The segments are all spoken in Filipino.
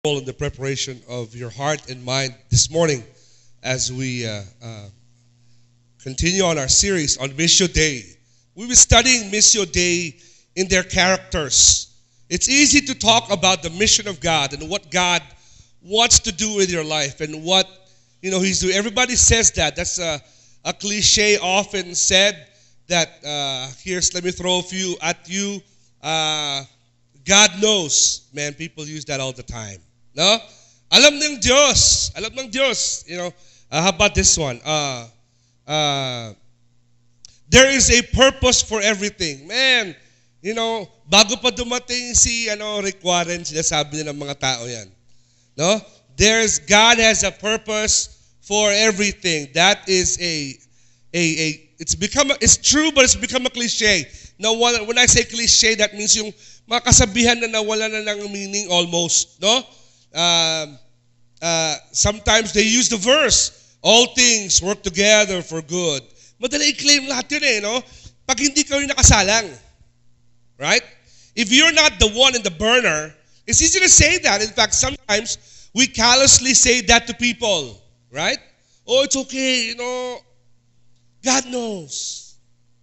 In the preparation of your heart and mind this morning as we continue on our series on Missio Dei. We've been studying Missio Dei in their characters. It's easy to talk about the mission of God and what God wants to do with your life and what He's doing. Everybody says that. That's a cliche often said that let me throw a few at you. God knows. Man, people use that all the time. No? Alam ng Diyos. Alam ng Diyos. How about this one? There is a purpose for everything. Man, bago pa dumating si Rick Warren, sinasabi niya ng mga tao yan. No? God has a purpose for everything. That is it's true, but it's become a cliche. Now, when I say cliche, that means yung mga kasabihan na nawala na ng meaning almost, no? Sometimes they use the verse, all things work together for good. Madali i-claim lahat yun no? Pag hindi ka rin nakasalang. Right? If you're not the one in the burner, it's easy to say that. In fact, sometimes we callously say that to people. Right? Oh, it's okay, God knows.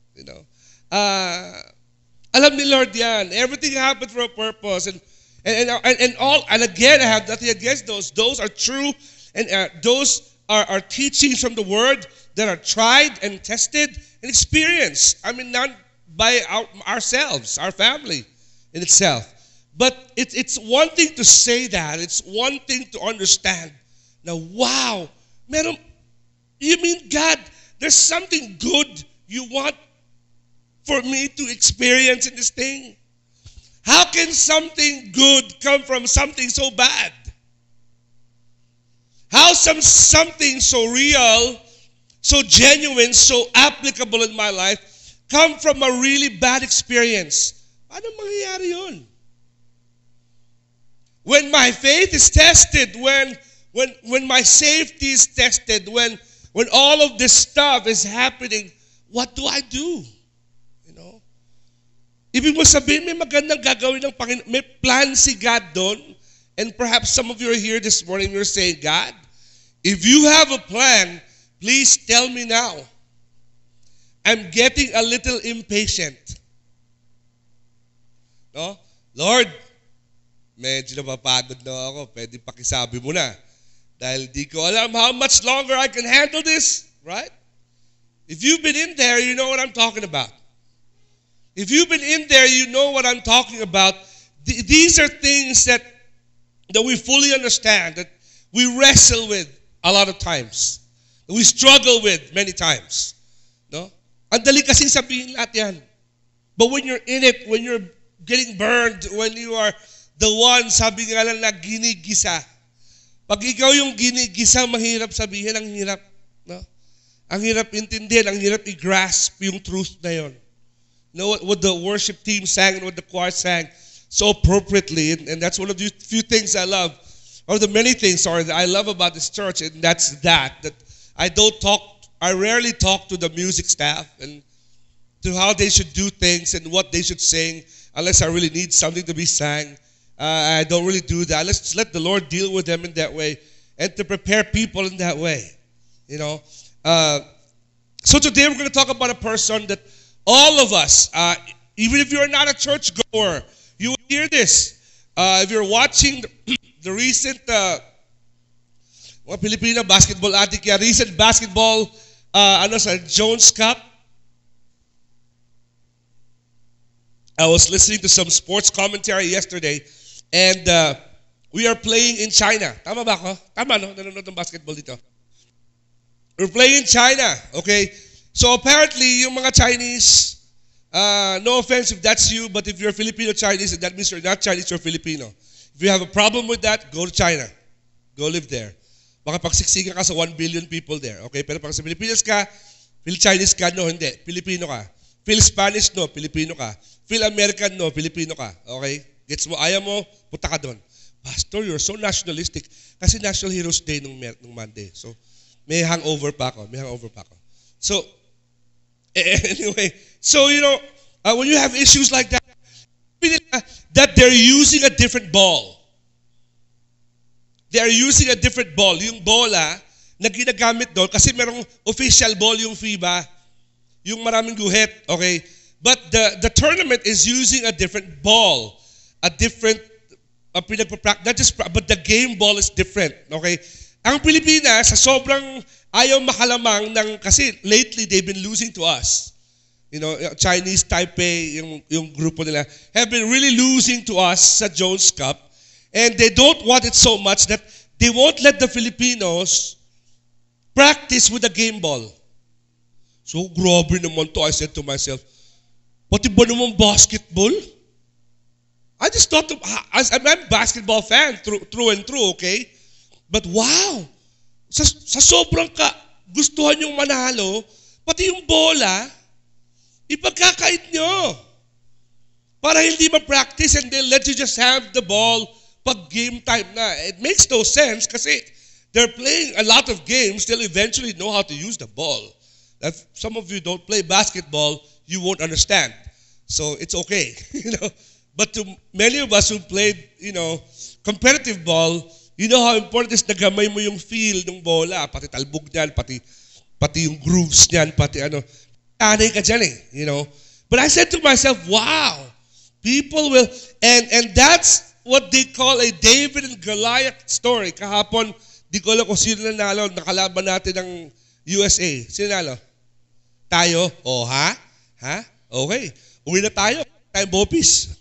Alam ni Lord yan. Everything happened for a purpose. And again, I have nothing against those. Those are true, and those are teachings from the Word that are tried and tested and experienced. I mean, not by ourselves, our family in itself. But it's one thing to say that. It's one thing to understand. Now, wow, you mean God, there's something good you want for me to experience in this thing? How can something good come from something so bad? How something so real, so genuine, so applicable in my life come from a really bad experience? Paano mangyayari yun? When my faith is tested, when my safety is tested, when all of this stuff is happening, what do I do? Ibig mo sabihin, may magandang gagawin ng Panginoon. May plan si God doon. And perhaps some of you are here this morning, you're saying, God, if you have a plan, please tell me now. I'm getting a little impatient. No? Lord, medyo napapagod na ako. Pwede pakisabi mo na. Dahil di ko alam how much longer I can handle this. Right? If you've been in there, you know what I'm talking about. If you've been in there, you know what I'm talking about. These are things that we fully understand, that we wrestle with a lot of times. That we struggle with many times. No? Ang dali kasing sabihin lahat yan. But when you're in it, when you're getting burned, when you are the one, sabi nga lang na ginigisa. Pag ikaw yung ginigisa, mahirap sabihin, ang hirap. No? Ang hirap intindihin, ang hirap i-grasp yung truth na yon. You know what the worship team sang and what the choir sang so appropriately, and that's one of the few things I love, or the many things, that I love about this church, and that's that I rarely talk to the music staff and to how they should do things and what they should sing, unless I really need something to be sang. I don't really do that. Let's let the Lord deal with them in that way, and to prepare people in that way. So today we're going to talk about a person that all of us, even if you're not a churchgoer, you will hear this. If you're watching the recent Filipino basketball recent basketball Jones Cup, I was listening to some sports commentary yesterday, and we are playing in China. Tama ba ako? Tama, no? Nanonood ng basketball dito. We're playing in China, okay? So apparently, yung mga Chinese, no offense if that's you, but if you're Filipino Chinese, that means you're not Chinese, you're Filipino. If you have a problem with that, go to China. Go live there. Baka pagsiksikan ka sa 1 billion people there. Okay? Pero pag sa Pilipinas ka, Phil-Chinese ka, no, hindi. Filipino ka. Phil-Spanish, no, Filipino ka. Phil-American, no, Filipino ka. Okay? Gets mo, ayaw mo, punta ka doon. Pastor, you're so nationalistic. Kasi National Heroes Day nung Monday. So, may hangover pa ako. So, anyway, so, when you have issues like that they're using a different ball. they are using a different ball. Yung bola na ginagamit doon, kasi merong official ball yung FIBA, yung maraming guhit, okay? But the tournament is using a different ball, a different pinagpapractice, but the game ball is different, okay? Ang Pilipinas, sa sobrang ayaw makalamang kasi lately they've been losing to us. You know, Chinese Taipei, yung grupo nila, have been really losing to us sa Jones Cup. And they don't want it so much that they won't let the Filipinos practice with a game ball. So, grabe naman to. I said to myself, pati ba naman basketball? I just thought, I'm a basketball fan through and through, okay? But wow, sa sobrang gustuhan yung manalo, pati yung bola, ipagkakait nyo. Para hindi ma-practice and they'll let you just have the ball pag game time na. It makes no sense kasi they're playing a lot of games, they'll eventually know how to use the ball. If some of you don't play basketball, you won't understand. So it's okay, you know. But to many of us who played, you know, competitive ball, you know how important it is na gamay mo yung feel ng bola, pati talbog niyan, pati yung grooves niyan, pati ano. Anay ka dyan you know. But I said to myself, wow, people will, and that's what they call a David and Goliath story. Kahapon, di ko alam kung sino nanalo, nakalaban natin ng USA. Sino nanalo? Tayo? Oh, ha? Ha? Okay. Uwi na tayo. Tayo bopis.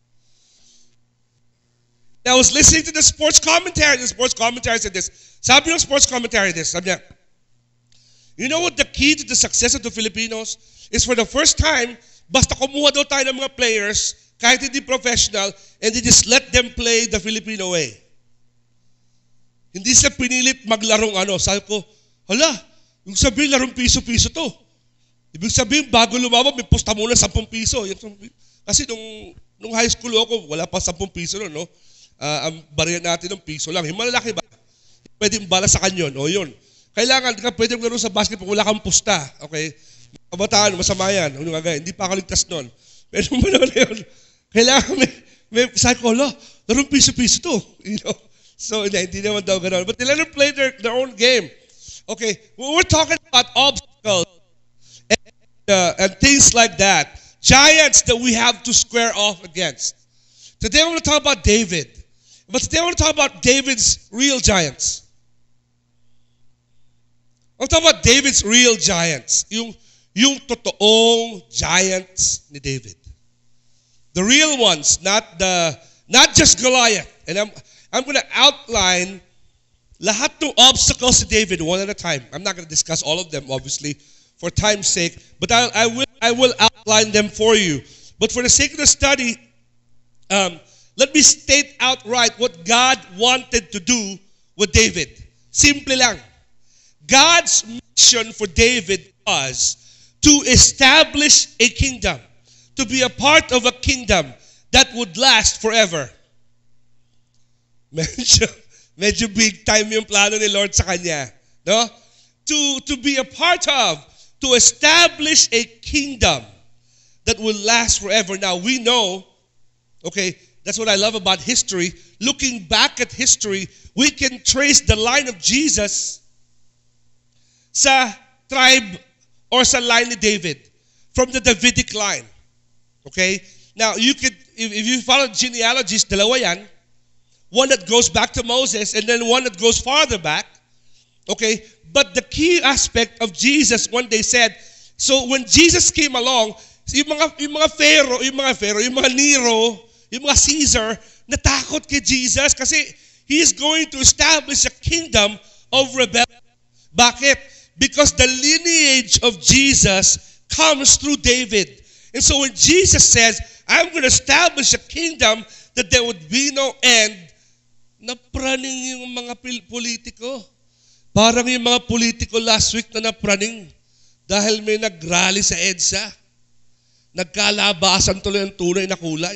I was listening to the sports commentary. The sports commentary said this. Sabi ng sports commentary this. Sabi niya, you know what the key to the success of the Filipinos is for the first time, basta kumuha daw tayo ng mga players, kahit hindi professional, and they just let them play the Filipino way. Hindi sila pinilit maglarong ano. Sabi ko, hala, yung sabihin larong piso-piso to. Ibig sabihin, bago lumabas, may pusta muna 10 piso. Kasi nung high school ako, wala pa 10 piso no? Ang bariya natin ng piso lang. Yung malalaki ba? Pwede bala sa kanyon. O yun. Kailangan ka pwede maglaro sa basketball, wala kang pusta. Okay? Kabataan, masama yan. Hindi pa ako ligtas nun. Pero na yun, kailangan may psycholo. Larong piso-piso to. You know? So, hindi naman daw gano'n. But they let them play their own game. Okay? We're talking about obstacles and things like that. Giants that we have to square off against. Today I want to talk about David. But today I want to talk about David's real giants. I want to talk about David's real giants. Yung totoong giants ni David. The real ones, not just Goliath. And I'm going to outline lahat ng obstacles to David one at a time. I'm not going to discuss all of them, obviously, for time's sake. But I will outline them for you. But for the sake of the study, let me state outright what God wanted to do with David. Simple lang. God's mission for David was to establish a kingdom, to be a part of a kingdom that would last forever. Medyo big time yung plano ni Lord sa kanya. No? To be a part of, to establish a kingdom that will last forever. Now, we know, okay, that's what I love about history. Looking back at history, we can trace the line of Jesus sa tribe or sa line ni David, from the Davidic line. Okay? Now, you could, if you follow genealogies, dalawa yan. One that goes back to Moses and then one that goes farther back. Okay? But the key aspect of Jesus when they said, so when Jesus came along, yung mga Pharaoh, yung mga Nero, yung mga Caesar, natakot kay Jesus kasi He is going to establish a kingdom of rebellion. Bakit? Because the lineage of Jesus comes through David. And so when Jesus says, I'm going to establish a kingdom that there would be no end, napraning yung mga politiko. Parang yung mga politiko last week na napraning dahil may nagrally sa EDSA. Nagkalabasan tuloy ang tunay na kulay.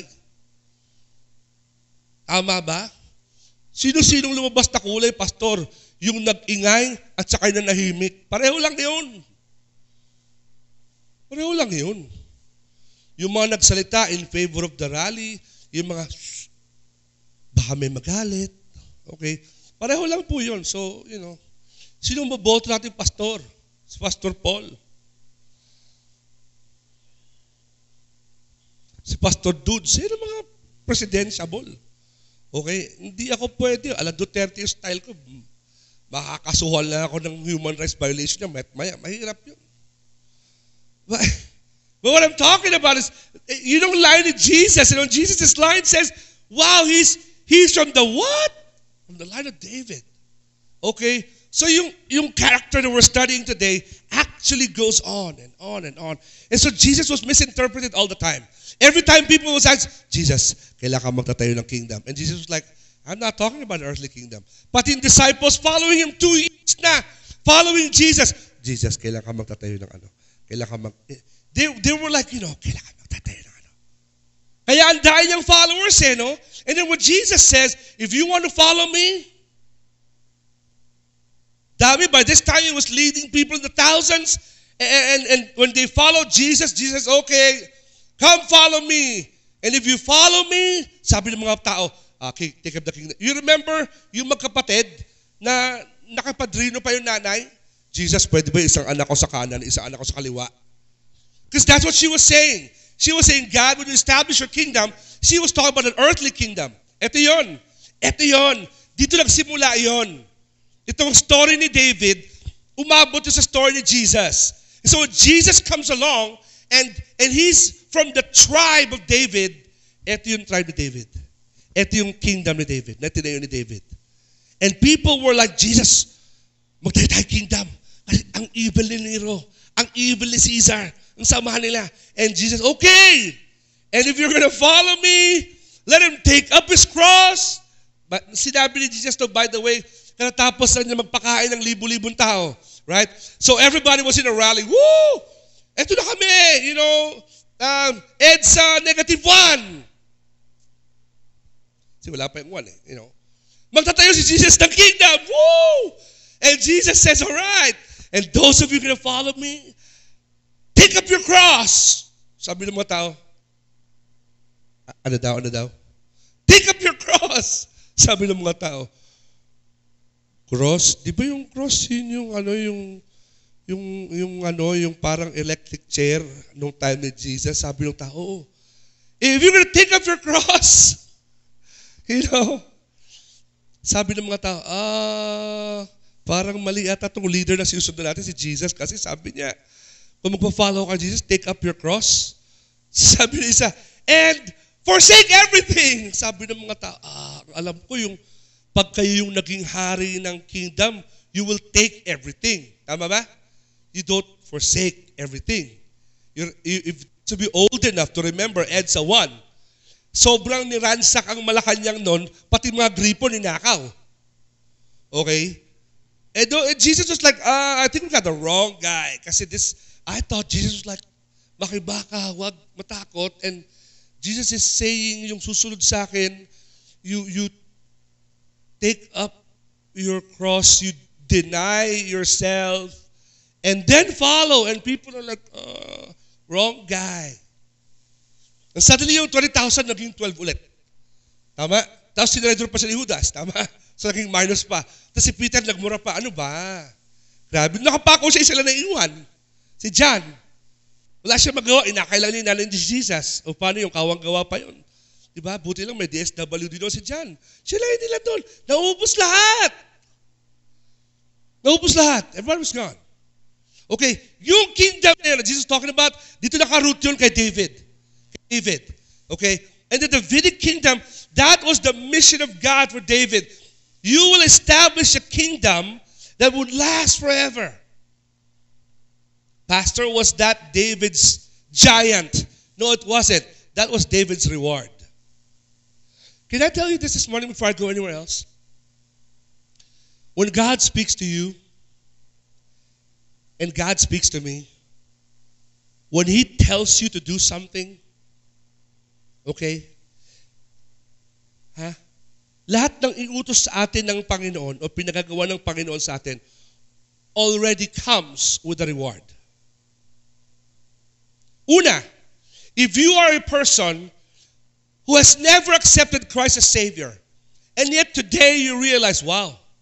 Tama ba? Sino-sinong lumabas na kulay, pastor? Yung nag-ingay at saka na nahimik. Pareho lang yun. Pareho lang yun. Yung mga nagsalita in favor of the rally, yung mga, baka may magalit. Okay? Pareho lang po yun. So, sino maboto natin pastor? Si Pastor Paul. Si Pastor Dude. Sino mga presidentiable? Okay? Hindi ako pwede. Ala Duterte yung style ko. Makakasuhal na ako ng human rights violation niya. Mahirap yun. But what I'm talking about is, yung line of Jesus, Jesus' line says, wow, he's from the what? From the line of David. Okay? So yung character that we're studying today actually goes on and on and on. And so Jesus was misinterpreted all the time. Every time people would ask, Jesus, kailangan magtatayo ng kingdom. And Jesus was like, I'm not talking about an earthly kingdom. But in disciples following him 2 years na, following Jesus, kailangan magtatayo ng ano? They were like, kailangan magtatayo ng ano? Kaya ang dahil niyang followers, no? And then when Jesus says, if you want to follow me, dami, by this time he was leading people in the thousands. And when they followed Jesus, okay, come follow me. And if you follow me, sabi ng mga tao, take up the kingdom. You remember yung magkapatid na nakapadrino pa yung nanay? Jesus, pwede ba isang anak ko sa kanan, isang anak ko sa kaliwa? Because that's what she was saying. She was saying, God, when you establish your kingdom, she was talking about an earthly kingdom. Ito yon. Dito nagsimula yon. Itong story ni David, umabot sa story ni Jesus. And so when Jesus comes along, and he's from the tribe of David, ito yung tribe ni David. Ito yung kingdom ni David, na tinayo ni David. And people were like, Jesus, magtayo tayo kingdom. Kasi ang evil ni Nero, ang evil ni Caesar, ang samahan nila. And Jesus, okay. And if you're gonna follow me, let him take up his cross. But sinabi ni Jesus to, by the way, katapos na niya magpakain ng libu-libong tao. Right? So everybody was in a rally. Woo! Eto na kami, EDSA -1. Kasi wala pa yung 1 Magtatayo si Jesus ng kingdom. Woo! And Jesus says, all right. And those of you going to follow me, take up your cross. Sabi ng mga tao, ano daw? Take up your cross. Sabi ng mga tao, cross? Di ba yung cross yun yung parang electric chair nung time ni Jesus? Sabi ng tao, if you're going to take up your cross, sabi ng mga tao, parang mali ata itong leader na sinusunod natin, si Jesus, kasi sabi niya, kung magpa-follow ka Jesus, take up your cross. Sabi niya isa, and forsake everything. Sabi ng mga tao, alam ko yung pag kayo yung naging hari ng kingdom, you will take everything. Tama ba? You don't forsake everything. If to be old enough to remember EDSA 1, sobrang niransak ang Malacanang noon, pati mga gripo ninakaw. Okay? And Jesus was like, I think we got the wrong guy. Kasi I thought Jesus was like, makibaka, wag matakot. And Jesus is saying, yung susunod sa akin, you take up your cross, you deny yourself, and then follow. And people are like, wrong guy. And suddenly yung 20,000 naging 12 ulit. Tama? Tapos sinurrender pa si Judas. Tama? So naging minus pa. Tapos si Peter nagmura pa. Ano ba? Grabe. Nakapako siya, isa lang na iwan. Si John. Wala siya magawa. Inakailan ni nanay ni Jesus. O paano yung kawang-gawa pa yun? Diba? Buti lang may DSWD doon si John. Sila nila doon. Naubos lahat. Everyone was gone. Okay. Yung kingdom na Jesus talking about, dito naka-root yun kay David. Okay? And the Davidic kingdom, that was the mission of God for David. You will establish a kingdom that would last forever. Pastor, was that David's giant? No, it wasn't. That was David's reward. Can I tell you this morning before I go anywhere else? When God speaks to you, and God speaks to me, when He tells you to do something, okay? Lahat ng iutos sa atin ng Panginoon o pinagagawa ng Panginoon sa atin already comes with a reward. Una, if you are a person who has never accepted Christ as Savior, and yet today you realize, wow,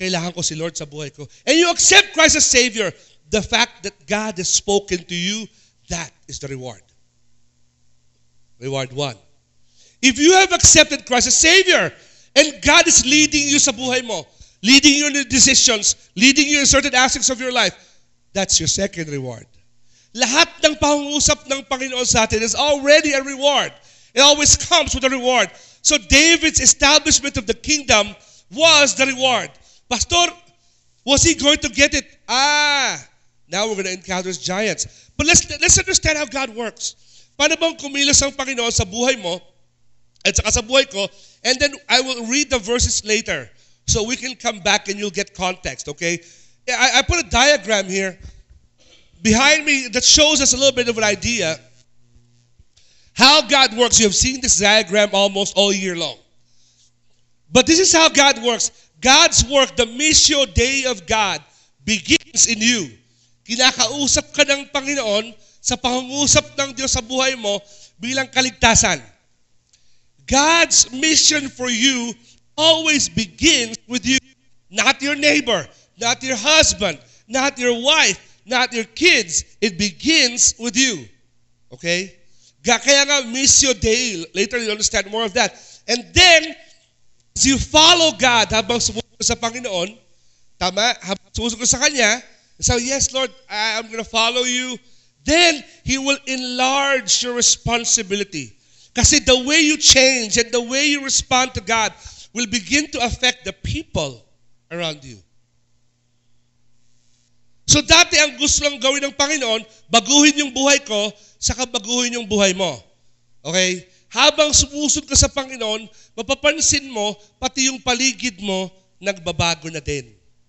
kailangan ko si Lord sa buhay ko. And you accept Christ as Savior, the fact that God has spoken to you, that is the reward. Reward 1. If you have accepted Christ as Savior, and God is leading you sa buhay mo, leading you in the decisions, leading you in certain aspects of your life, that's your second reward. Lahat ng pangungusap ng Panginoon sa atin is already a reward. It always comes with a reward. So David's establishment of the kingdom was the reward. Pastor, was he going to get it? Now we're going to encounter giants. But let's understand how God works. Paano bang kumilos ang Panginoon sa buhay mo at saka sa buhay ko? And then I will read the verses later so we can come back and you'll get context, okay? I put a diagram here behind me that shows us a little bit of an idea how God works. You have seen this diagram almost all year long. But this is how God works. God's work, the Missio Dei of God, begins in you. Kinakausap ka ng Panginoon sa pangungusap ng Diyos sa buhay mo bilang kaligtasan. God's mission for you always begins with you. Not your neighbor, not your husband, not your wife, not your kids. It begins with you. Okay? Kaya nga, Missio Dei. Later, you'll understand more of that. And then, as you follow God habang sumusunod sa Panginoon, tama, habang sumusunod sa Kanya, so yes, Lord, I'm going to follow you. Then, He will enlarge your responsibility. Kasi the way you change and the way you respond to God will begin to affect the people around you. So dati ang gusto lang gawin ng Panginoon, baguhin yung buhay ko, saka baguhin yung buhay mo. Okay? Habang sumusunod ka sa Panginoon, mapapansin mo, pati yung paligid mo, nagbabago na din.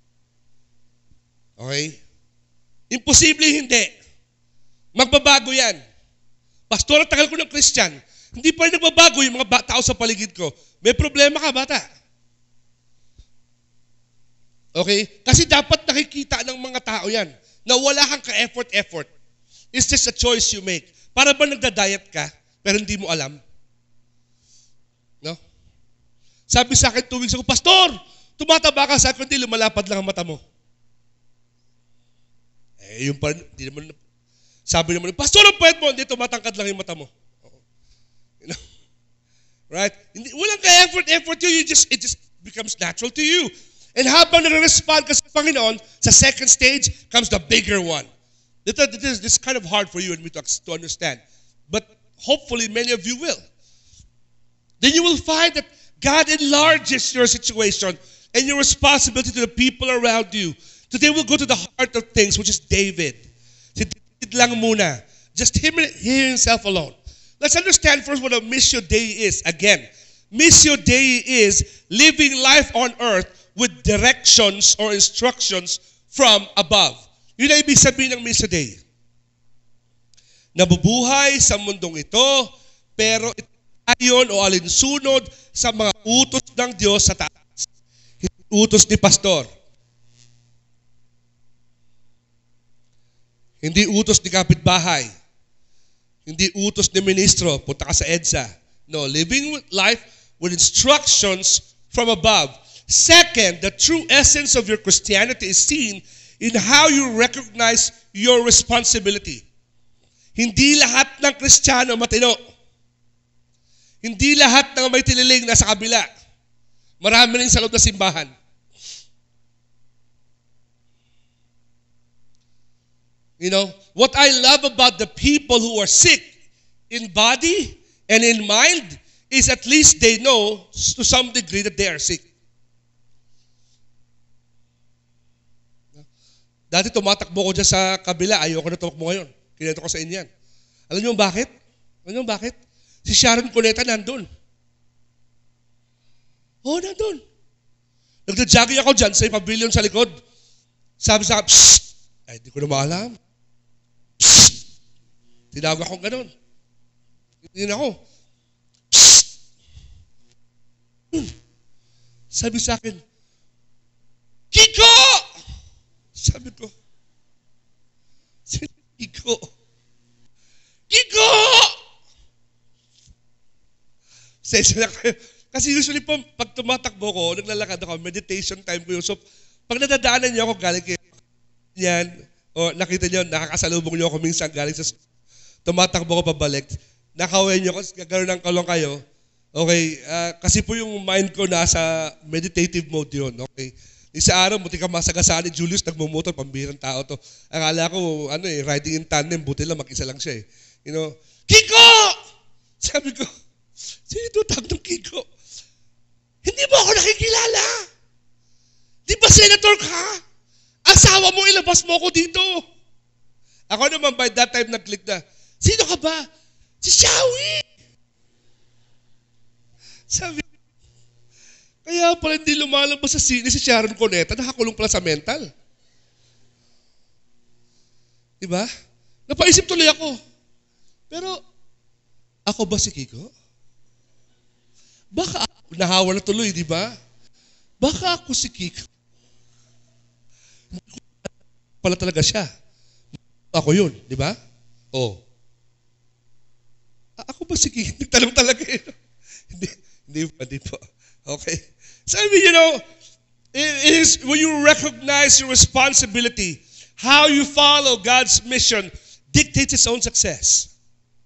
Okay? Imposible hindi. Magbabago yan. Pastor, tagal ko ng Christian. Hindi pa rin nagbabago yung mga tao sa paligid ko. May problema ka, bata. Okay? Kasi dapat nakikita ng mga tao yan na wala kang ka-effort. It's just a choice you make. Para ba nagda-diet ka, pero hindi mo alam? No? Sabi sa akin 2 weeks ago, Pastor, tumataba ka. Sabi ko, hindi, lumalapad lang ang mata mo. Yung pa, hindi naman, sabi naman, Pastor, ang pwede mo, hindi, tumatangkad lang yung mata mo. You know? Right? Walang ka-effort you, it just becomes natural to you. And habang nare-respond ka sa Panginoon, sa second stage comes the bigger one. This is kind of hard for you and me to understand. But hopefully many of you will. Then you will find that God enlarges your situation and your responsibility to the people around you. Today we'll go to the heart of things, which is David. Si David lang muna. Just him himself alone. Let's understand first what a Missio Dei is. Again, Missio Dei is living life on earth with directions or instructions from above. Yun ang ibig sabihin ng Missio Dei. Nabubuhay sa mundong ito, pero ito ayon o alinsunod sa mga utos ng Diyos sa taas. Utos ni pastor. Hindi utos ni kapitbahay. Hindi utos ni ministro, punta ka sa EDSA. No, living life with instructions from above. Second, the true essence of your Christianity is seen in how you recognize your responsibility. Hindi lahat ng Kristiyano matino. Hindi lahat ng may tiniling nasa kabila. Marami rin sa loob ng simbahan. You know, what I love about the people who are sick in body and in mind is at least they know to some degree that they are sick. Dati tumatakbo ko dyan sa kabila, ayoko na tumakbo ngayon. Kinento ko sa inyo yan. Alam niyo bakit? Si Sharon Cuneta nandun. Oh, nandun. Nagda-jogging ako dyan sa pavilion sa likod. Sabi sa akin, psst! Ay, di ko na maalam. Psst! Tinawag akong ganun. Hindi na ako. Psst! Sabi sa akin, Kiko! Sabi ko, Kiko! Kiko! Sensya na kayo. Kasi usually po, pag tumatakbo ko, naglalakad ako, meditation time ko yun. So, pag nadadaanan niyo ako, galing kayo, yan, o nakita niyo, nakakasalubong niyo ako minsan galing sa tumatakbo ko pabalik, nakaway niyo kasi gagawin ng kalong kayo, okay, kasi po yung mind ko nasa meditative mode yun, okay. Isa araw, buti ka masagasaan ni Julius, nagmumotor, pambirang tao to. Akala ko, riding in tandem, buti lang, mag-isa lang siya eh. You know, Kiko! Sabi ko, sino tawag ng Kiko? Hindi mo ako nakikilala. Di ba senator ka? Asawa mo, ilabas mo ako dito. Ako naman by that time nag-click na, sino ka ba? Si Shawi. Sabi, kaya pala hindi lumalabas sa sine si Sharon Cuneta, nakakulong pala sa mental. Diba? Napaisip tuloy ako. Pero, ako ba si Kiko? Baka ako, nahawa na tuloy, di ba? Baka ako si Kiko. Pala talaga siya. Ako yun, di ba? Oh. Ako ba si Kiko? Nagtanong talaga yun. Hindi po. Okay. So, I mean, you know, it is when you recognize your responsibility, how you follow God's mission dictates its own success.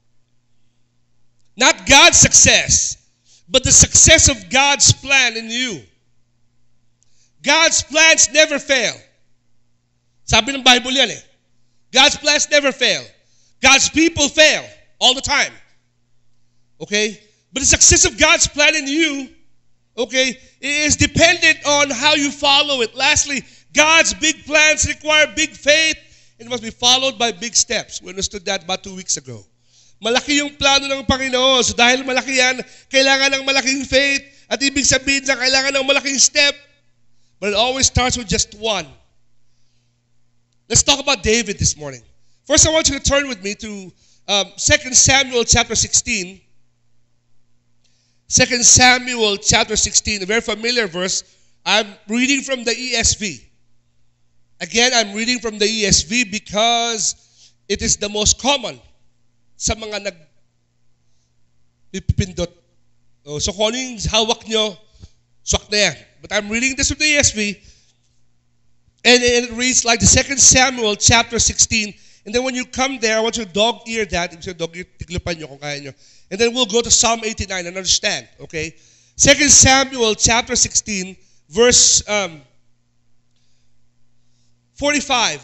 Not God's success, but the success of God's plan in you. God's plans never fail. Sabi ng Bible yan eh. God's plans never fail. God's people fail all the time. Okay? But the success of God's plan in you, okay, is dependent on how you follow it. Lastly, God's big plans require big faith and must be followed by big steps. We understood that about 2 weeks ago. Malaki yung plano ng Panginoon. So dahil malaki yan, kailangan ng malaking faith at ibig sabihin na kailangan ng malaking step. But it always starts with just one. Let's talk about David this morning. First, I want you to turn with me to 2 Samuel chapter 16. 2 Samuel chapter 16, a very familiar verse. I'm reading from the ESV. Again, I'm reading from the ESV because it is the most common sa mga nagpipindot. So kung ano yung hawak nyo, swak na yan. But I'm reading this from the ESV, and it reads like the 2 Samuel chapter 16. And then when you come there, I want you to dog-ear that. Ibig sabihin, dog-ear, tiglupan nyo kung kaya nyo. And then we'll go to Psalm 89 and understand, okay? 2 Samuel chapter 16, verse 45.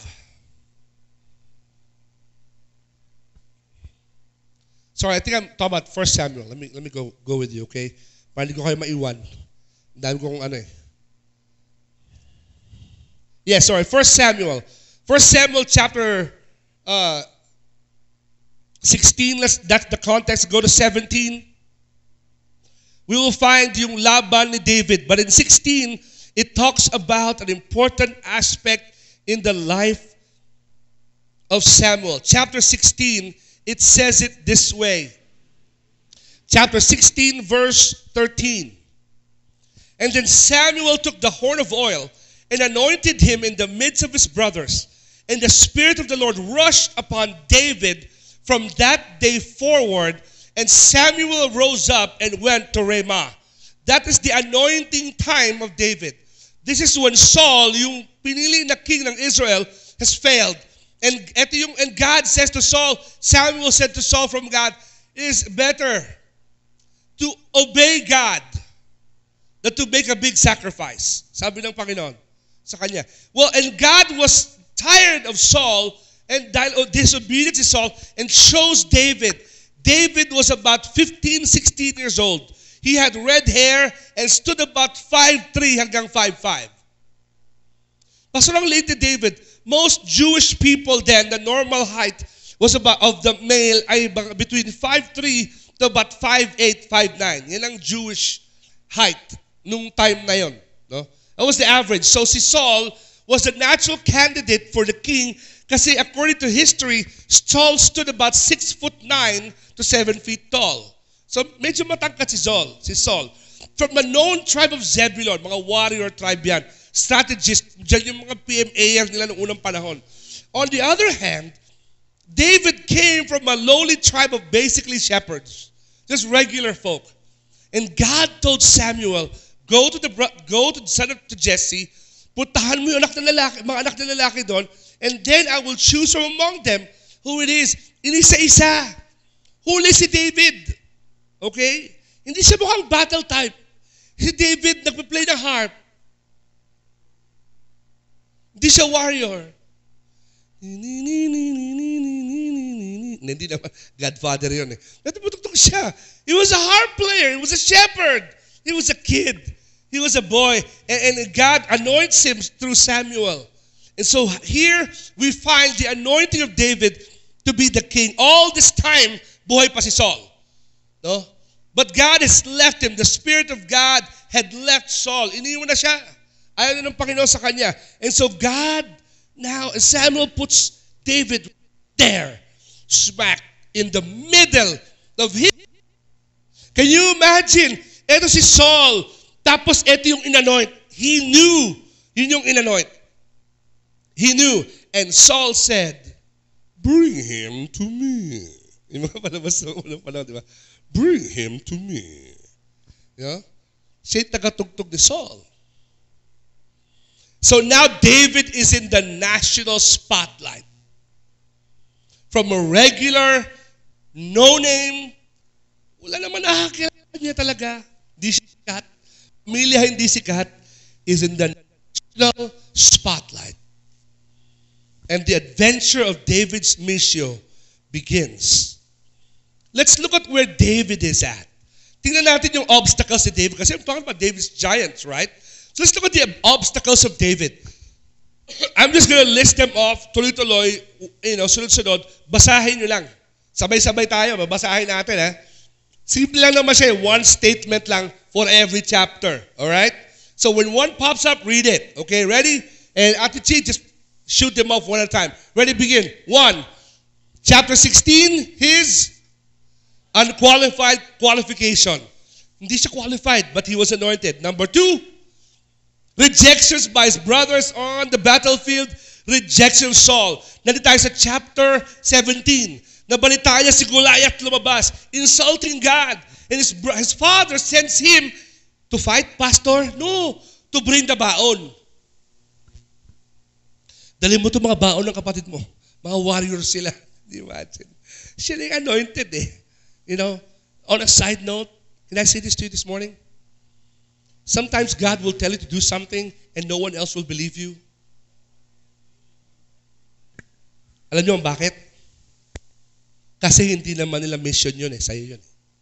Sorry, I think I'm talking about 1 Samuel. Let me go with you, okay? Para hindi ko kayo maiwan. Ang dami kong ano eh. Yeah, sorry, 1 Samuel. 1 Samuel chapter 16, that's the context. Go to 17. We will find yung laban ni David. But in 16, it talks about an important aspect in the life of Samuel. Chapter 16, it says it this way. Chapter 16, verse 13. And then Samuel took the horn of oil and anointed him in the midst of his brothers. And the Spirit of the Lord rushed upon David from that day forward, and Samuel rose up and went to Ramah. That is the anointing time of David. This is when Saul, yung pinili na king ng Israel, has failed. And God says to Saul, Samuel said to Saul from God, it is better to obey God than to make a big sacrifice. Sabi ng Panginoon sa kanya. Well, and God was tired of Saul and disobedience to Saul and chose David. David was about 15, 16 years old. He had red hair and stood about 5'3" hanggang 5'5". Pastor, ang late ni David, most Jewish people then, the normal height was about of the male ay between 5'3" to about 5'8", 5'9". Yan ang Jewish height nung time na yon. No? That was the average. So si Saul was the natural candidate for the king kasi according to history, Saul stood about 6'9" to 7 feet tall. So medyo matangkat si Saul. From the known tribe of Zebulon, mga warrior tribe yan, strategist, dyan yung mga PMA nila noong unang panahon. On the other hand, David came from a lowly tribe of basically shepherds, just regular folk. And God told Samuel, go to the son to Jesse, puntahan mo yung mga anak na lalaki doon, and then I will choose from among them who it is. Inisa-isa. Huli si David. Okay? Hindi siya mukhang battle type. Si David nagpa-play ng harp. Hindi siya warrior. Hindi naman. Godfather yun eh. Natuputugtog siya. He was a harp player. He was a shepherd. He was a kid. He was a boy. And God anoints him through Samuel. And so here we find the anointing of David to be the king. All this time, buhay pa si Saul. No? But God has left him. The Spirit of God had left Saul. Iniwan na siya. Ayaw na ng Panginoon sa kanya. And so God now, Samuel puts David there, smack in the middle of him. Can you imagine? Ito si Saul, tapos ito yung inanoint. He knew, yun yung inanoint. He knew. And Saul said, bring him to me. Yung mga palabas sa unang panahon, di ba? Bring him to me. You know? Siya yung tagatugtog ni Saul. So now David is in the national spotlight. From a regular, no-name, wala naman nakakilala niya talaga. Hindi sikat. Pamilya hindi sikat, is in the national spotlight. And the adventure of David's mission begins. Let's look at where David is at. Tingnan natin yung obstacles ni David. Kasi I'm talking about David's giants, right? So let's look at the obstacles of David. I'm just going to list them off, tuloy-tuloy, sunod-sunod. Basahin nyo lang. Sabay-sabay tayo, babasahin natin. Simple lang naman siya, one statement lang for every chapter. Alright? So when one pops up, read it. Okay, ready? And Ate Chi, just shoot them off one at a time. Ready, begin. 1. Chapter 16, his unqualified qualification. Hindi siya qualified, but he was anointed. Number 2, rejections by his brothers on the battlefield. Rejection of Saul. Nandito tayo sa chapter 17. Nabalita niya si Goliath lumabas, insulting God. And his father sends him to fight, Pastor? No, to bring the baon. Dali mo itong mga baon ng kapatid mo. Mga warriors sila. Imagine. Siya na yung anointed eh. You know, on a side note, can I say this to you this morning? Sometimes God will tell you to do something and no one else will believe you. Alam niyo bakit? Kasi hindi naman nila mission yun eh. Sa'yo yun.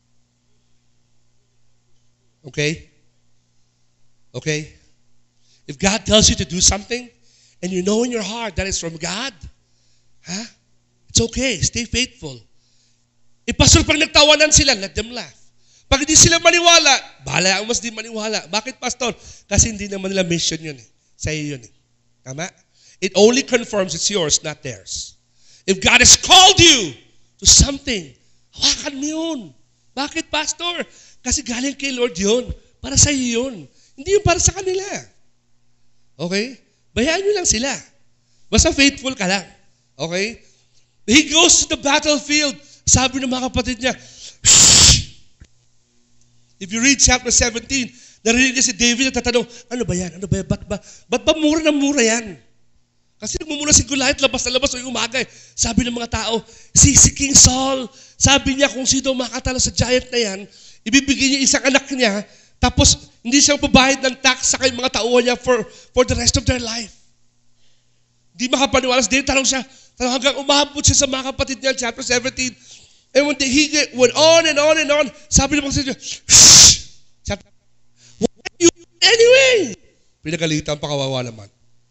Okay? Okay? If God tells you to do something and you know in your heart that it's from God, it's okay. Stay faithful. Eh, pastor, pag nagtawanan sila, let them laugh. Pag hindi sila maniwala, bahala ang mas di maniwala. Bakit, Pastor? Kasi hindi naman nila mission yun eh. Sa'yo yun eh. Tama? It only confirms it's yours, not theirs. If God has called you to something, hawakan mo yun. Bakit, Pastor? Kasi galing kay Lord yun. Para sa'yo yun. Hindi yun para sa kanila. Okay? Bayaan nyo lang sila. Basta faithful ka lang. Okay? He goes to the battlefield. Sabi ng mga kapatid niya, if you read chapter 17, narinig niya si David at tatanong, ano ba yan? Ano ba yan? Ba't ba mura na mura yan? Kasi nagmumula si Goliath, labas na labas o yung umaga. Sabi ng mga tao, si King Saul, sabi niya kung sino makatalo sa giant na yan, ibibigay niya isang anak niya, tapos hindi siyang babayad ng tax sa kanyang mga tauhan niya for the rest of their life. Hindi makapaniwala si David, tanong siya, hanggang umabot siya sa mga kapatid niya, chapter 17, and when he went on and on and on, sabi ng mga kapatid niya, what are you doing anyway? Pinagalitan pa, kawawa naman.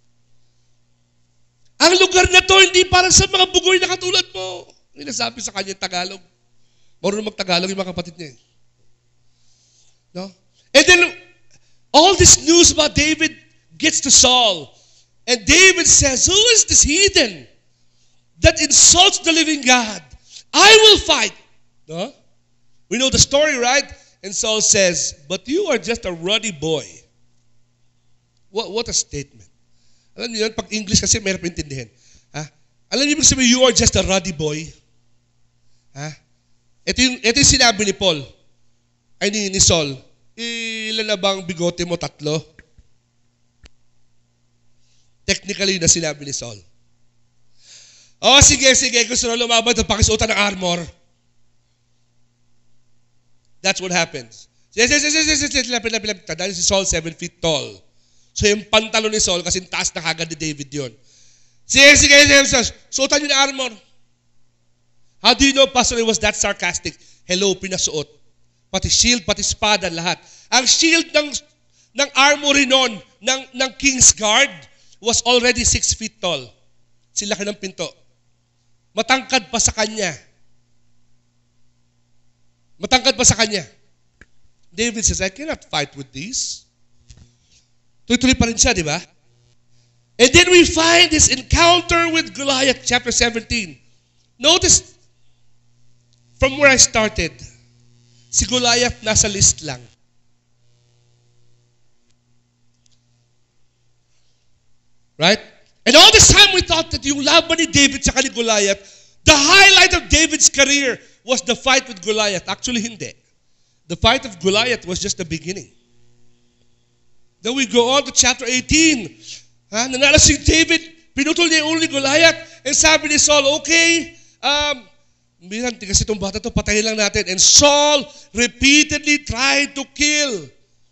Ang lugar na to, hindi para sa mga bugoy na katulad mo. Nilasabi sa kanya Tagalog. Marunong mag-Tagalog yung mga kapatid niya. No? And then, all this news about David gets to Saul. And David says, who is this heathen that insults the living God? I will fight. No? We know the story, right? And Saul says, but you are just a ruddy boy. What a statement. Alam niyo yun, pag English kasi mahirap intindihin. Alam niyo ibig sabihin, you are just a ruddy boy. Ito yung sinabi ni Paul. Ay, ni Saul, ilan na bang bigote mo? 3? Technically, na sinabi ni Saul. Oh, sige, gusto na lumaban at pakisuotan ng armor. That's what happens. Yes. Tandaan si Saul 7 feet tall. So yung pantalon ni Saul, kasi taas na kagad ni David yun. Sige, suotan niyo ng armor. How do you know, Pastor, it was that sarcastic? Hello, pinasuot. Pati shield, pati espada, lahat. Ang shield ng armory noon, ng King's Guard, was already 6 feet tall. Silaki ng pinto. Matangkad pa sa kanya. David says, I cannot fight with these. Tuloy-tuloy pa rin siya, di ba? And then we find this encounter with Goliath, chapter 17. Notice, from where I started, si Goliath nasa list lang. Right? And all this time we thought that yung laban ni David sa ni Goliath, the highlight of David's career was the fight with Goliath. Actually, hindi. The fight of Goliath was just the beginning. Then we go on to chapter 18. Nanalo si David, pinutol niya yung only Goliath, and sabi ni Saul, okay, Miranti kasi itong bata to, patayin lang natin. And Saul repeatedly tried to kill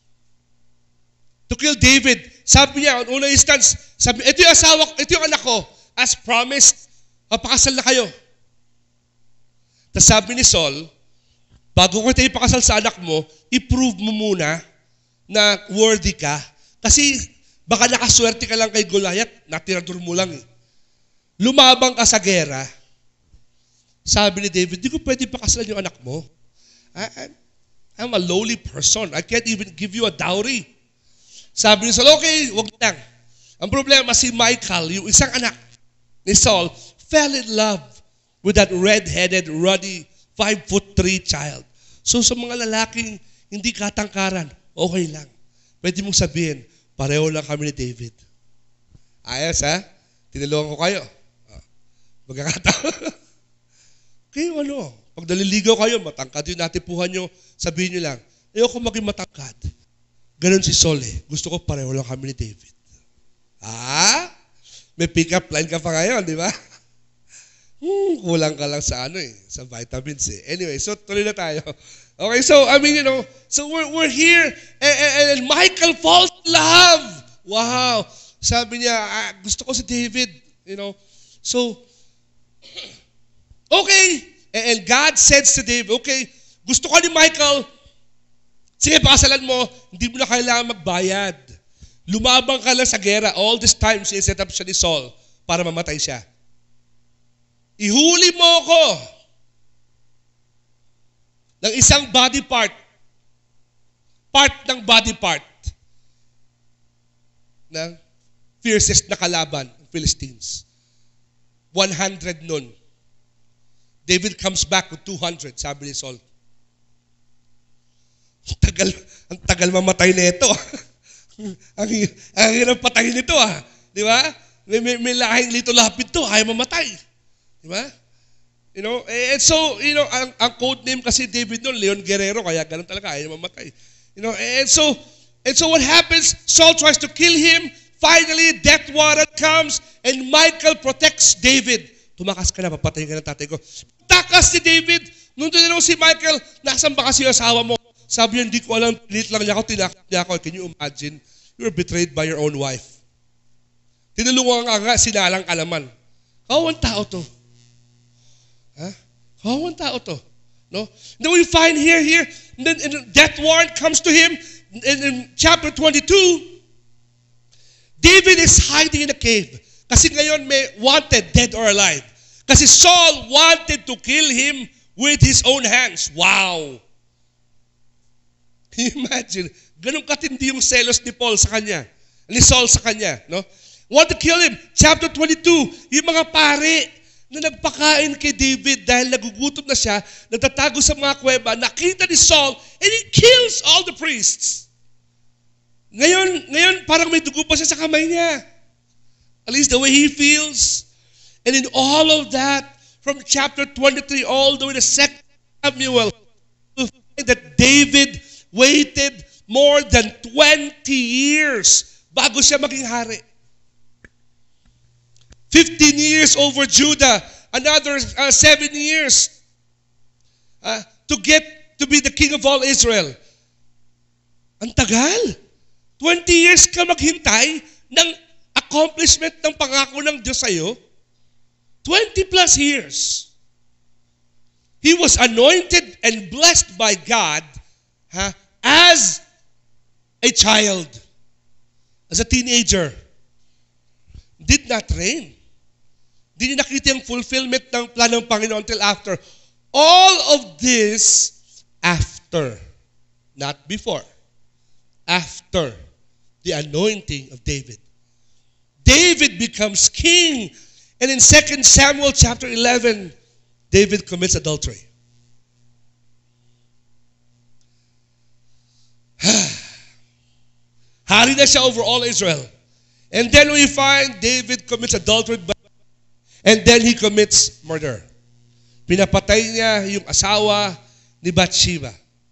David. Sabi niya, on unang instance, sabi, ito yung anak ko, as promised, pakasal na kayo. Tapos sabi ni Saul, bago ko tayo pakasal sa anak mo, i-prove mo muna na worthy ka. Kasi baka nakaswerte ka lang kay Goliath, natirador mo lang eh. Lumabang ka sa gera. Sabi ni David, di ko pwede pakasalan yung anak mo. I'm a lowly person. I can't even give you a dowry. Sabi ni Saul, okay, wag lang. Ang problema, si Michal, yung isang anak ni Saul, fell in love with that red-headed, ruddy, 5'3" child. So sa mga lalaking hindi katangkaran, okay lang. Pwede mong sabihin, pareho lang kami ni David. Ayos ha? Tinulungan ko kayo. Magkakataon. Kayo pag naliligaw kayo, matangkad yung natipuhan nyo, sabihin nyo lang, ayoko maging matangkad. Ganon si Saul eh. Gusto ko pareho lang kami ni David. May pick-up line ka pa ngayon, di ba? Kulang ka lang sa sa vitamins eh. Anyway, so tuloy na tayo. Okay, so so we're here and Michael falls in love. Wow. Sabi niya, gusto ko si David, So okay, and God says to David, okay, gusto ko ni Michael, sige, pakasalan mo, hindi mo na kailangan magbayad. Lumabang ka lang sa gera. All this time, set up siya ni Saul para mamatay siya. Ihuli mo ko ng isang body part ng body part ng fiercest na kalaban ng Philistines. 100 nun. David comes back with 200, sabi ni Saul. Ang tagal mamatay nito. ang hirap patayin nito Di ba? May lahing lito lapid to, ayaw mamatay. Di ba? And so, ang code name kasi David noon, Leon Guerrero, kaya ganun talaga, ayaw mamatay. And so what happens, Saul tries to kill him, finally, death warrant comes, and Michael protects David. Tumakas ka na, papatayin ka ng tatay ko. Takas si David, nung tinanong si Michael, nasan ba kasi yung asawa mo? Sabi niya, hindi ko alam, pilit lang niya ako, tinakot niya ako. Can you imagine? You were betrayed by your own wife. Tinulungan nga, sinalang ka naman. Kawawang tao to. Kawawang tao to. No? Then we find here, and then death warrant comes to him. In chapter 22, David is hiding in a cave. Kasi ngayon may wanted, dead or alive. Kasi Saul wanted to kill him with his own hands. Wow! Can you imagine? Ganun katindi yung selos ni Saul sa kanya. No? Want to kill him. Chapter 22, yung mga pare na nagpakain kay David dahil nagugutom na siya, nagtatago sa mga kuweba, nakita ni Saul, and he kills all the priests. Ngayon parang may dugo pa siya sa kamay niya. At least the way he feels. And in all of that, from chapter 23 all the way to 2 Samuel, that David waited more than 20 years bago siya maging hari. 15 years over Judah, another 7 years to get to be the king of all Israel. Ang tagal. 20 years ka maghintay ng accomplishment ng pangako ng Diyos sa'yo. 20 plus years. He was anointed and blessed by God as a child, as a teenager. Did not reign. Di niya nakita yung fulfillment ng plan ng Panginoon until after. All of this after, not before. After the anointing of David. David becomes king. And in 2 Samuel chapter 11, David commits adultery. Hari na siya over all Israel. And then we find David commits adultery and then he commits murder. Pinapatay niya yung asawa ni Bathsheba.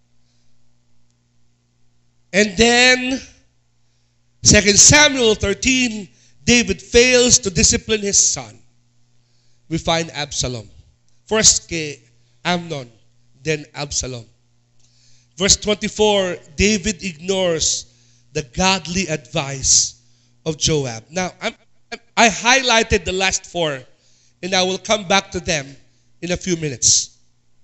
And then, 2 Samuel 13, David fails to discipline his son. We find Absalom. First kay Amnon, then Absalom. Verse 24, David ignores the godly advice of Joab. Now, I highlighted the last four, and I will come back to them in a few minutes.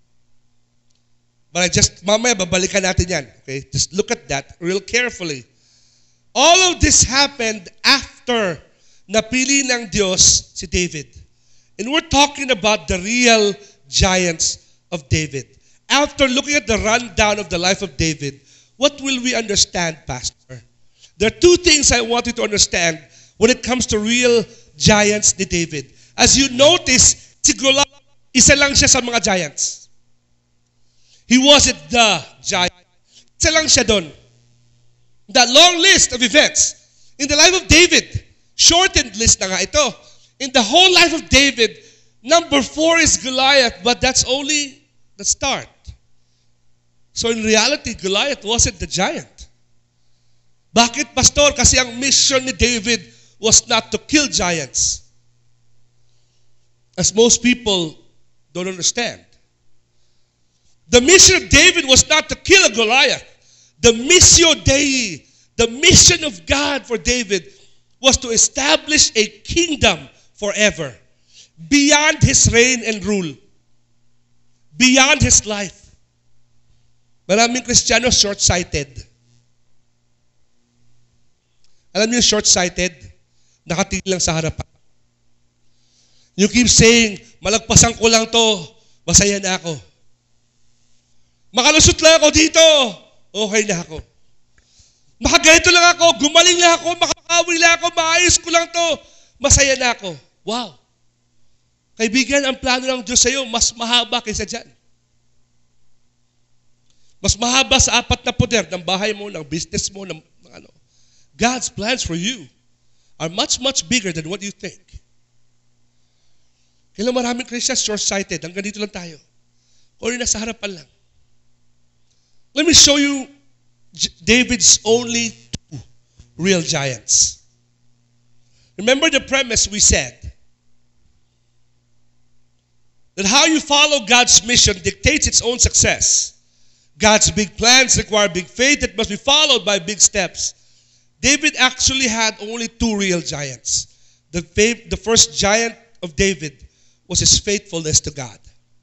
But mamaya babalikan natin yan. Okay? Just look at that real carefully. All of this happened after napili ng Diyos si David. And we're talking about the real giants of David. After looking at the rundown of the life of David, what will we understand, Pastor? There are two things I want you to understand when it comes to real giants ni David. As you notice, si Goliath, isa lang siya sa mga giants. He wasn't the giant. Isa lang siya doon. That long list of events in the life of David, shortened list na nga ito. In the whole life of David, number 4 is Goliath, but that's only the start. So in reality, Goliath wasn't the giant. Bakit, Pastor? Kasi ang mission ni David was not to kill giants. As most people don't understand. The mission of David was not to kill a Goliath. The Missio Dei, the mission of God for David, was to establish a kingdom forever, beyond his reign and rule, beyond his life. Maraming Kristiyano short-sighted. Alam niyo short-sighted? Nakatingin lang sa harapan. You keep saying, malagpasan ko lang to, masaya na ako. Makalusot lang ako dito, okay na ako. Makaganito lang ako, gumaling lang ako, makakawi lang ako, maayos ko lang to, masaya na ako. Wow. Kaibigan, ang plano ng Diyos sa iyo, mas mahaba kaysa dyan. Mas mahaba sa 4 na poder ng bahay mo, ng business mo, ng ano. God's plans for you are much, much bigger than what you think. Kailan maraming Christians short-sighted, hanggang dito lang tayo. O nasa harapan lang. Let me show you David's only 2 real giants. Remember the premise we said. That how you follow God's mission dictates its own success. God's big plans require big faith that must be followed by big steps. David actually had only 2 real giants. The first giant of David was his faithfulness to God.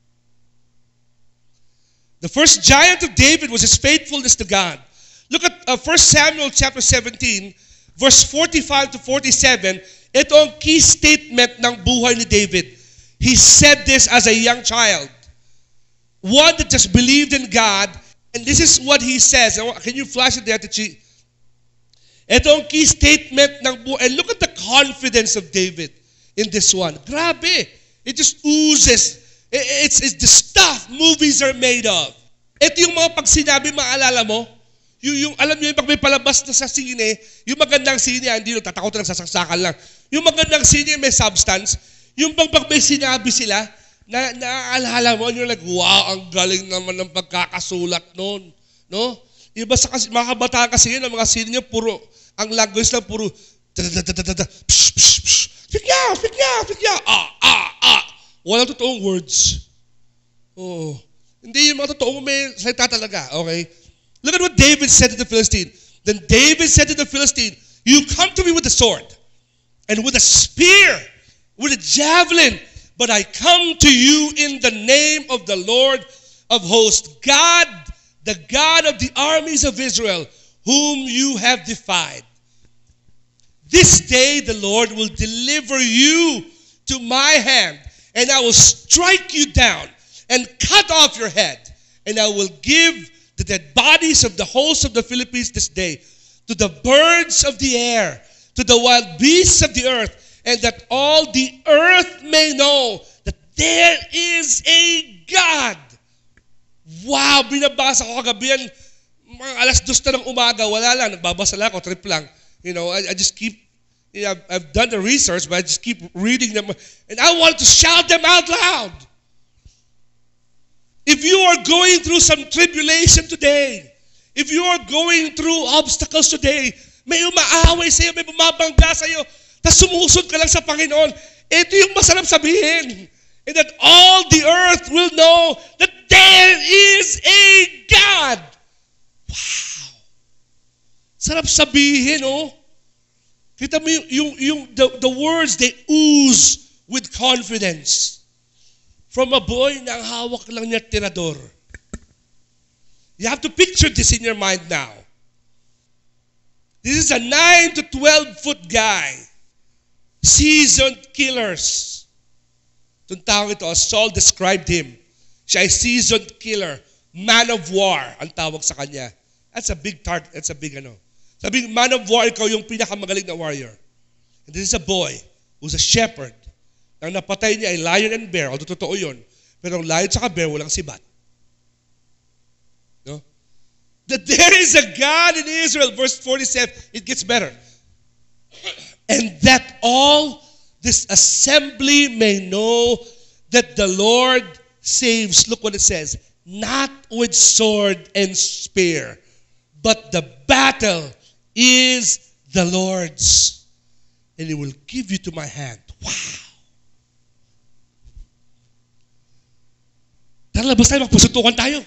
The first giant of David was his faithfulness to God. Look at 1 Samuel chapter 17, verse 45 to 47. Ito ang key statement ng buhay ni David. He said this as a young child. One that just believed in God. And this is what he says. Can you flash it there, Tichi? Ito ang key statement ng buhay. And look at the confidence of David in this one. Grabe. It just oozes. It's the stuff movies are made of. Ito yung mga pag sinabi, maalala mo, yung alam nyo yung pag may palabas na sa sine, yung magandang sine, hindi yung tatakot lang, sasaksakan lang. Yung magandang sine may substance, yung pag may sinabi sila, naaalala mo, and you're like, wow, ang galing naman ng pagkakasulat nun. No? Iba sa kasi, mga kabataan kasi yun, ang mga scene niya, puro, ang language lang, puro, fikya, walang totoong words. Oh. Hindi yung mga totoong may salita talaga, okay? Look at what David said to the Philistine. Then David said to the Philistine, you come to me with a sword, and with a spear, with a javelin, but I come to you in the name of the Lord of hosts, God, the God of the armies of Israel, whom you have defied. This day the Lord will deliver you to my hand, and I will strike you down and cut off your head, and I will give the dead bodies of the hosts of the Philippines this day to the birds of the air, to the wild beasts of the earth, and that all the earth may know that there is a God. Wow, binabasa ko kagabi yan, mga alas 2 na ng umaga, wala lang, nagbabasa lang ako, trip lang. You know, I just keep, you know, I've done the research, but I just keep reading them, and I want to shout them out loud. If you are going through some tribulation today, if you are going through obstacles today, may umaaway sa'yo, may bumabangga sa'yo, tapos sumusod ka lang sa Panginoon, ito yung masarap sabihin. And that all the earth will know that there is a God. Wow. Sarap sabihin, oh. Kita mo the words, they ooze with confidence. From a boy na ang hawak lang niya tirador. You have to picture this in your mind now. This is a 9 to 12 foot guy. Seasoned killers. Itong taong ito, as Saul described him, siya ay seasoned killer, man of war, ang tawag sa kanya. That's a big target, that's a big ano. Sabi, man of war, ikaw yung pinakamagaling na warrior. And this is a boy who's a shepherd. Ang napatay niya ay lion and bear, although totoo yun. Pero ang lion sa bear, walang sibat. No? That there is a God in Israel, verse 47, it gets better. And that all this assembly may know that the Lord saves. Look what it says. Not with sword and spear, but the battle is the Lord's. And He will give you to my hand. Wow. Tara, labas tayo, magpusuntukan tayo.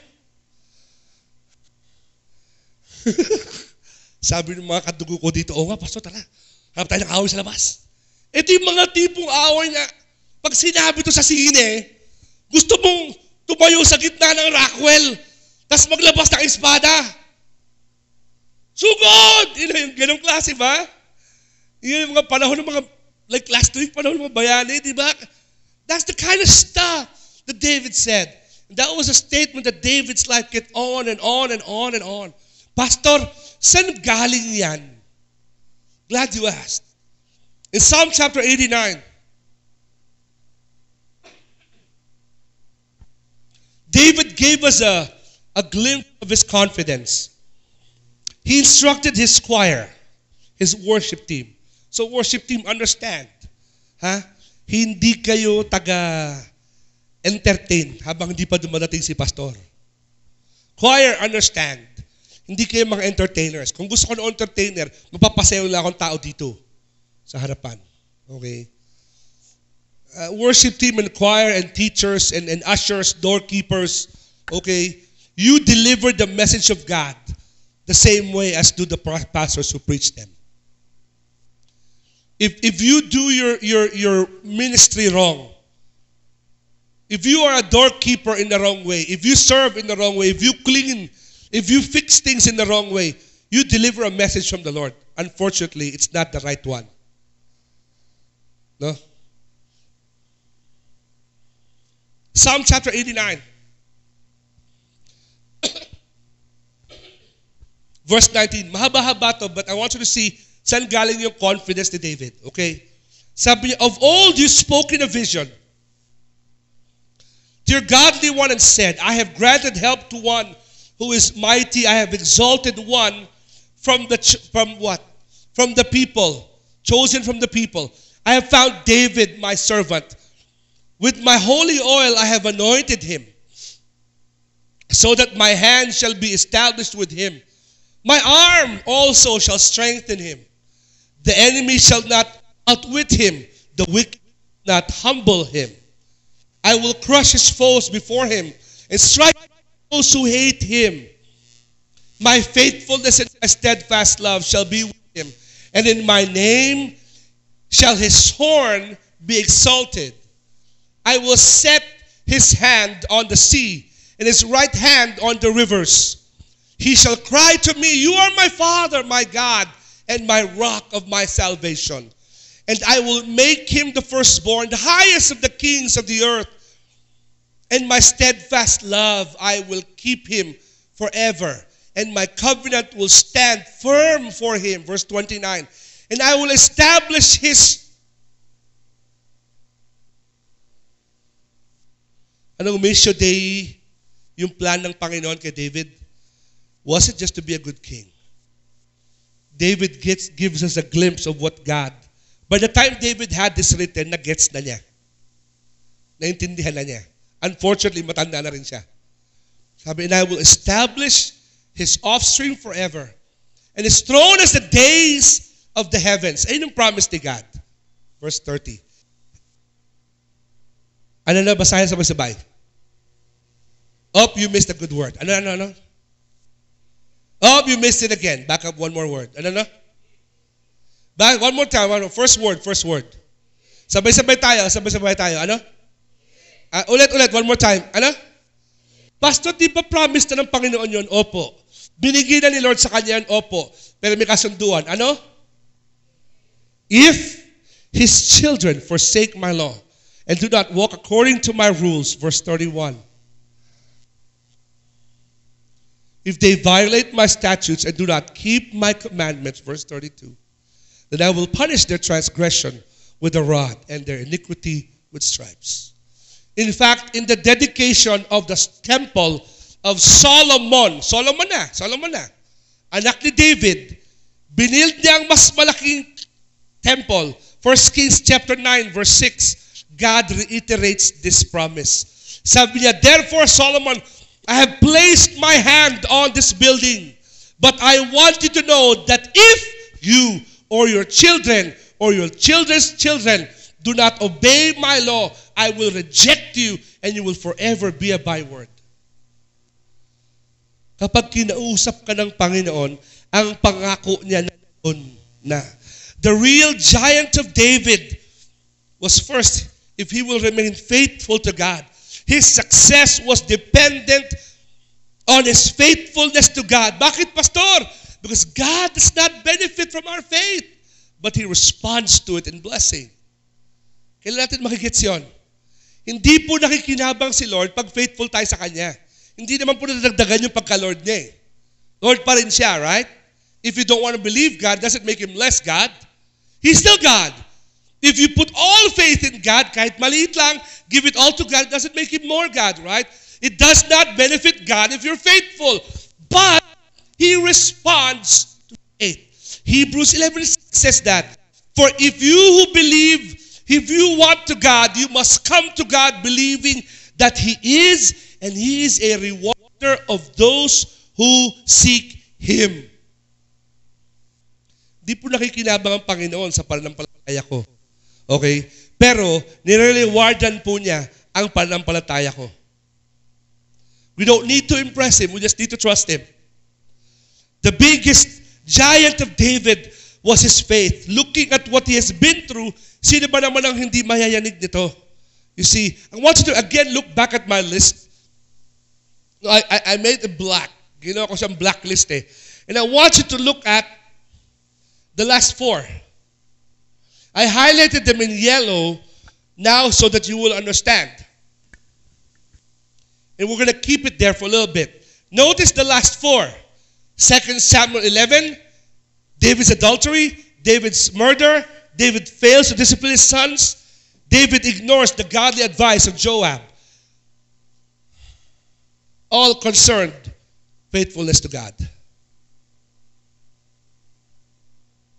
Sabi ng mga kadugo ko dito, nga, pastor, tara. Harap tayo ng away sa labas. Ito yung mga tipong away na pag sinabi to sa sine, gusto mong tumayo sa gitna ng Rockwell, tapos maglabas ng espada. Sugod! Yun yung ganong klase ba? Yun yung mga panahon ng mga, like last week, panahon ng mga bayani, di ba? That's the kind of stuff that David said. And that was a statement that David's life get on and on and on and on. Pastor, saan galing yan? Glad you asked. In Psalm chapter 89, David gave us a glimpse of his confidence. He instructed his choir, his worship team. So worship team, understand. Hindi kayo taga-entertain habang hindi pa dumadating si pastor. Choir, understand. Hindi kayo mga entertainers. Kung gusto ko ng entertainer, mapapasayaw lang akong tao dito sa harapan. Okay? Worship team and choir and teachers and ushers, doorkeepers, okay? You deliver the message of God the same way as do the pastors who preach them. If you do your ministry wrong, if you are a doorkeeper in the wrong way, if you serve in the wrong way, if you clean, if you fix things in the wrong way, you deliver a message from the Lord. Unfortunately, it's not the right one. No? Psalm chapter 89. Verse 19. Mahaba-haba to, but I want you to see saan galing yung confidence ni David. Okay? Sabi niya, of old you spoke in a vision to your godly one and said, I have granted help to one who is mighty. I have exalted one from what? From the people. Chosen from the people. I have found David, my servant. With my holy oil I have anointed him, so that my hand shall be established with him. My arm also shall strengthen him. The enemy shall not outwit him. The wicked will not humble him. I will crush his foes before him and strike those who hate him. My faithfulness and my steadfast love shall be with him, and in my name shall his horn be exalted. I will set his hand on the sea and his right hand on the rivers. He shall cry to me, you are my Father, my God, and my rock of my salvation. And I will make him the firstborn, the highest of the kings of the earth. And my steadfast love I will keep him forever. And my covenant will stand firm for him. Verse 29. And I will establish his... Anong Missio Dei, yung plan ng Panginoon kay David? Was it just to be a good king? David gives us a glimpse of what God... By the time David had this written, na-gets na niya. Naintindihan na niya. Unfortunately, matanda na rin siya. Sabi, and I will establish his offspring forever. And his throne as the days of the heavens. Ayun yung promise ni God. Verse 30. Ano na, basahin sabay-sabay. You missed a good word. Ano? You missed it again. Back up one more word. Ano? Back, one more time. First word. Sabay-sabay tayo. Ano? Ulit, one more time. Ano? Pastor, di ba promise na ng Panginoon yun? Opo. Binigyan na ni Lord sa kanya yan? Opo. Pero may kasunduan. Ano? If his children forsake my law and do not walk according to my rules, verse 31. If they violate my statutes and do not keep my commandments, verse 32, then I will punish their transgression with a rod and their iniquity with stripes. In fact, in the dedication of the temple of Solomon na, anak ni David, binild niya ang mas malaking temple. 1 Kings chapter 9, verse 6, God reiterates this promise. Sabi niya, therefore, Solomon, I have placed my hand on this building, but I want you to know that if you or your children or your children's children do not obey my law, I will reject you and you will forever be a byword. Kapag kinausap ka ng Panginoon, ang pangako niya na. The real giant of David was first, if he will remain faithful to God. His success was dependent on his faithfulness to God. Bakit, Pastor? Because God does not benefit from our faith, but He responds to it in blessing. Kailan natin makikits yun? Hindi po nakikinabang si Lord pag faithful tayo sa Kanya. Hindi naman po nadagdagan yung pagka-Lord niya eh. Lord pa rin siya, right? If you don't want to believe God, doesn't make Him less God. He's still God. If you put all faith in God, kahit maliit lang, give it all to God, doesn't make Him more God, right? It does not benefit God if you're faithful. But He responds to faith. Hebrews 11 says that. For if you who believe, if you want to God, you must come to God believing that He is, and He is a rewarder of those who seek Him. Di po nakikinabang ang Panginoon sa pananampalataya ko. Okay? Pero, nire-rewardan po niya ang pananampalataya ko. We don't need to impress Him. We just need to trust Him. The biggest giant of David was his faith. Looking at what he has been through, sino ba naman ang hindi mayayanig nito? You see, I want you to again look back at my list. I made it black. Ginawa ko siyang blacklist eh. And I want you to look at the last four. I highlighted them in yellow now so that you will understand. And we're going to keep it there for a little bit. Notice the last four. 2 Samuel 11, David's adultery, David's murder, David fails to discipline his sons, David ignores the godly advice of Joab. All concerned faithfulness to God.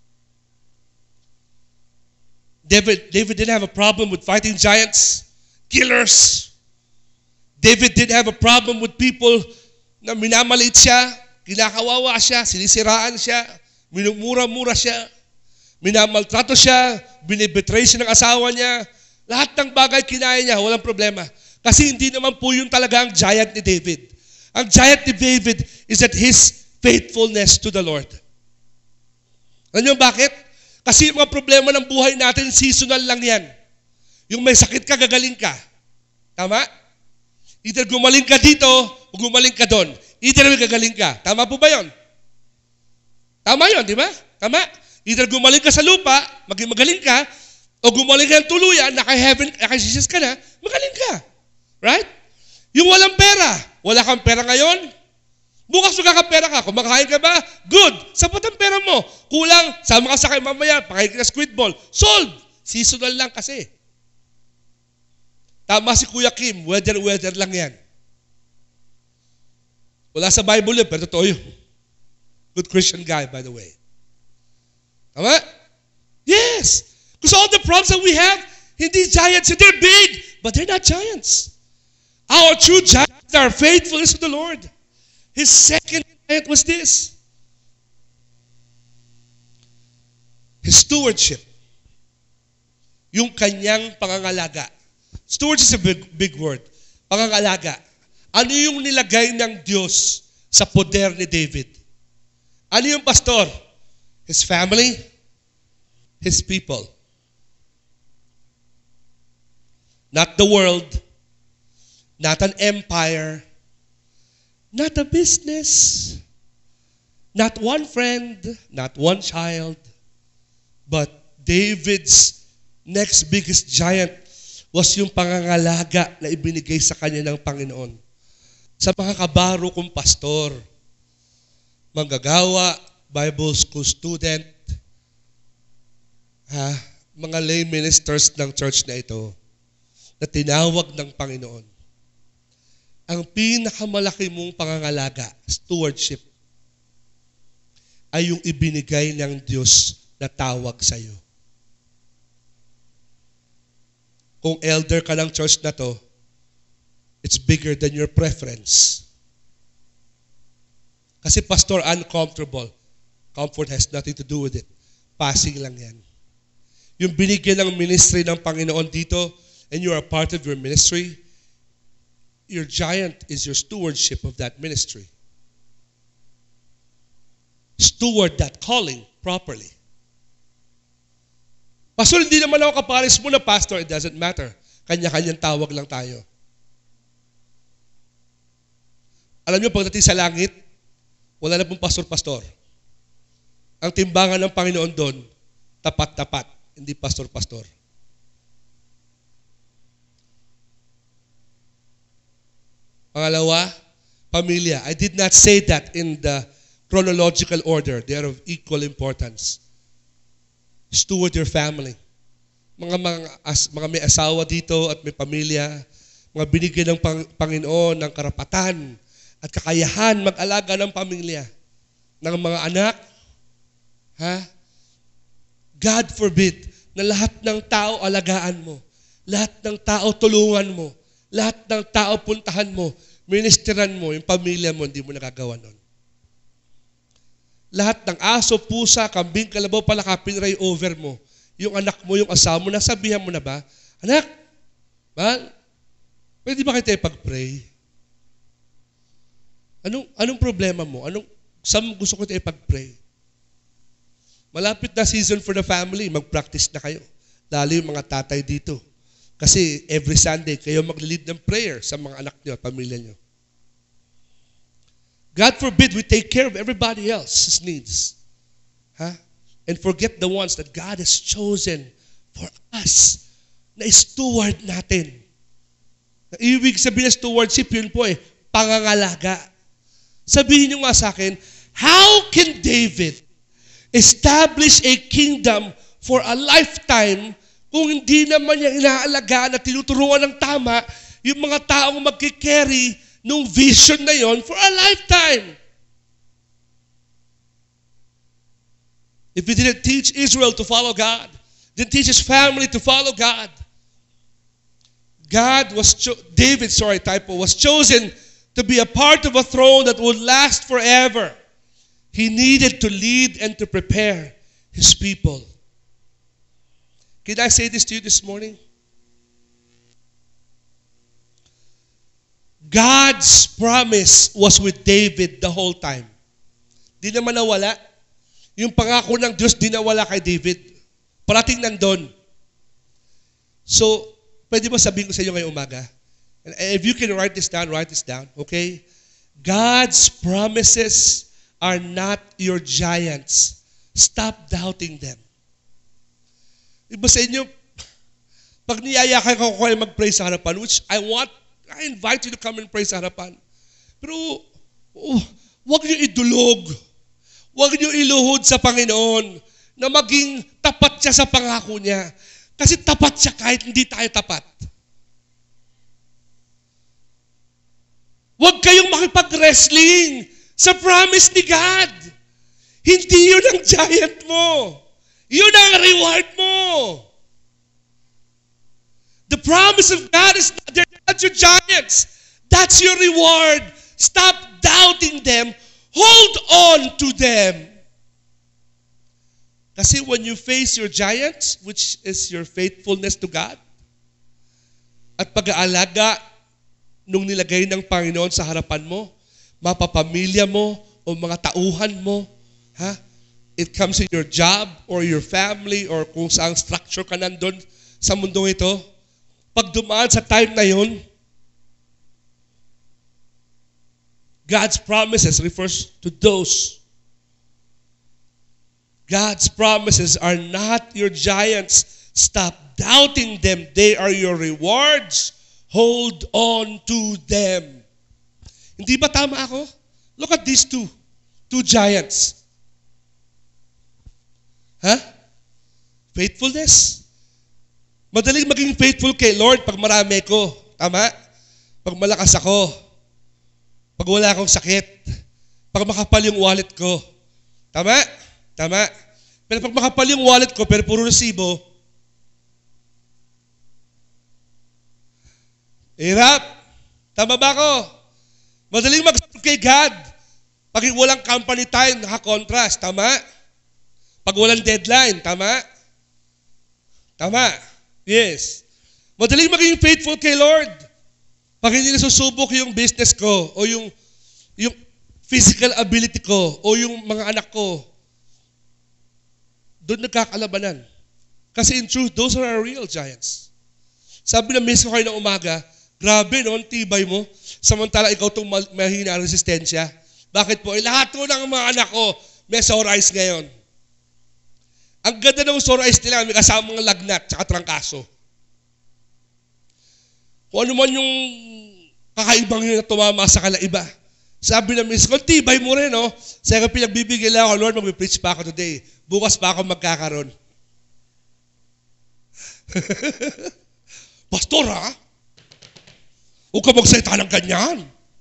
David didn't have a problem with fighting giants, killers. David didn't have a problem with people na minamaliit siya, kinakawawa siya, sinisiraan siya, minumura-mura siya, minamaltrato siya, binibetray siya ng asawa niya. Lahat ng bagay kinaya niya, walang problema. Kasi hindi naman po yun talaga ang giant ni David. Ang giant ni David is that his faithfulness to the Lord. Alam niyo bakit? Kasi yung mga problema ng buhay natin, seasonal lang yan. Yung may sakit ka, gagaling ka. Tama? Either gumaling ka dito, o gumaling ka doon. Either may gagaling ka. Tama po ba yun? Tama yun, di ba? Tama? Either gumaling ka sa lupa, maging magaling ka, o gumaling ka ng tuluyan, naka-heaven, naka-Jesus ka na, magaling ka. Right? Yung walang pera, wala kang pera ngayon, bukas magkakapera ka. Kung makakain ka ba, good. Sapat ang pera mo. Kulang, sama ka sa kayo mamaya, pakain ka na squid ball. Solved. Seasonal lang kasi. Tama si Kuya Kim, weather lang yan. Wala sa Bible yun, pero totoo yun. Good Christian guy, by the way. Tama? Yes. Because all the problems that we have, hindi giants. They're big, but they're not giants. Our true giants are faithfulness to the Lord. His second giant was this. His stewardship. Yung kanyang pangangalaga. Stewardship is a big word. Pangangalaga. Ano yung nilagay ng Diyos sa poder ni David? Ano yung pastor? His family, his people. Not the world, not an empire, not a business, not one friend, not one child, but David's next biggest giant was yung pangangalaga na ibinigay sa kanya ng Panginoon. Sa mga kabaro kong pastor, manggagawa, Bible school student, mga lay ministers ng church na ito, na tinawag ng Panginoon. Ang pinakamalaki mong pangangalaga, stewardship, ay yung ibinigay ng Diyos na tawag sa iyo. Kung elder ka ng church na to, it's bigger than your preference. Kasi pastor, uncomfortable. Comfort has nothing to do with it. Passing lang yan. Yung binigyan ng ministry ng Panginoon dito, and you are a part of your ministry, your giant is your stewardship of that ministry. Steward that calling properly. Pastor, hindi naman ako kapares mo na pastor. It doesn't matter. Kanya-kanyang tawag lang tayo. Alam niyo, pagdating sa langit, wala na pong pastor-pastor. Ang timbangan ng Panginoon doon, tapat-tapat, hindi pastor-pastor. Pangalawa, pamilya. I did not say that in the chronological order. They are of equal importance. Steward your family. Mga may asawa dito at may pamilya, mga binigyan ng Panginoon ng karapatan at kakayahan mag-alaga ng pamilya, ng mga anak. God forbid na lahat ng tao alagaan mo, lahat ng tao tulungan mo, lahat ng tao puntahan mo, ministeran mo, yung pamilya mo, hindi mo nagagawa nun. Lahat ng aso, pusa, kambing, kalabaw, palakapin, ray over mo. Yung anak mo, yung asawa mo, nasabihan mo na ba? Anak, pwede ba kayo tayo pag-pray? Anong problema mo? Saan gusto ko tayo pag-pray? Malapit na season for the family, mag-practice na kayo. Lalo yung mga tatay dito. Kasi every Sunday, kayo mag-lead ng prayer sa mga anak niyo at pamilya niyo. God forbid we take care of everybody else's needs. And forget the ones that God has chosen for us na steward natin. Na ibig sabihin ng stewardship, yun po pangangalaga. Sabihin niyo nga sa akin, how can David establish a kingdom for a lifetime kung hindi naman niya inaalagaan at tinuturuan ng tama yung mga taong magkikerry nung vision na yon for a lifetime? If he didn't teach Israel to follow God, didn't teach his family to follow God, was chosen to be a part of a throne that would last forever. He needed to lead and to prepare his people. Can I say this to you this morning? God's promise was with David the whole time. Di naman nawala. Yung pangako ng Diyos, di nawala kay David. Parating nandun. So, pwede ba sabihin ko sa inyo ngayong umaga? And if you can write this down, okay? God's promises are not your giants. Stop doubting them. Iba sa inyo, pag niyayakay ko kayo mag-pray sa harapan, which I invite you to come and pray sa harapan. Pero, huwag niyo idulog. Huwag niyo iluhod sa Panginoon na maging tapat siya sa pangako niya. Kasi tapat siya kahit hindi tayo tapat. Huwag kayong makipag-wrestling sa promise ni God. Hindi yun ang giant mo. Yun ang reward mo. The promise of God is not your giants. That's your reward. Stop doubting them. Hold on to them. Kasi when you face your giants, which is your faithfulness to God, at pag-aalaga nung nilagay ng Panginoon sa harapan mo, mapapamilya mo o mga tauhan mo, it comes in your job or your family or kung saang structure ka nandun sa mundo ito, pag dumaan sa time na yun, God's promises refers to those. God's promises are not your giants. Stop doubting them. They are your rewards. Hold on to them. Hindi ba tama ako? Look at these two giants. Faithfulness. Madaling maging faithful kay Lord pag marami ko. Tama? Pag malakas ako. Pag wala akong sakit. Pag makapal yung wallet ko. Tama? Tama. Pero pag makapal yung wallet ko, pero puro resibo, hirap. Tama ba ako? Madaling mag-serve kay God. Pag walang company time, naka-contrast. Tama? Pag walang deadline. Tama? Tama. Yes. Madaling maging faithful kay Lord. Pag hindi nasusubok yung business ko o yung physical ability ko o yung mga anak ko, doon nagkakalabanan. Kasi in truth, those are our real giants. Sabi na miss ko kayo ng umaga, grabe no, tibay mo. Samantala ikaw itong mahina ang resistensya. Bakit po? Lahat ko ng mga anak ko may sore eyes ngayon. Ang ganda ng sore eyes nila, may kasamang lagnat tsaka trangkaso. Kung ano man yung kakaibang yun na tumama sa kalaiba. Sabi na miss ko, tibay mo rin, no? Sa akin pinagbibigay lang ako, Lord, mag-preach pa ako today. Bukas pa ako magkakaroon. Pastor, ha? Huwag ka magsalita ng ganyan.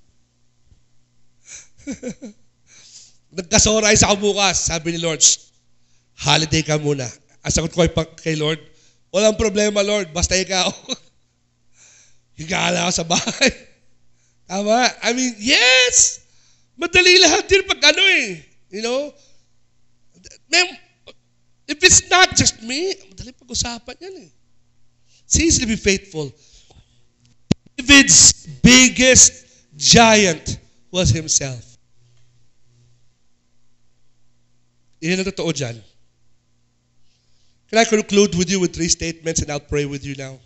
Nagkasoray sa ako bukas. Sabi ni Lord, holiday ka muna. Asagot ko kay Lord, walang problema, Lord. Basta ikaw. Higala ka sa bahay. Tama? I mean, yes! Madali lahat din pag ano eh. You know? If it's not just me, madali pag-usapan yan eh. It's easy to be faithful. David's biggest giant was himself. Iyan ang totoo dyan. Can I conclude with you with 3 statements and I'll pray with you now?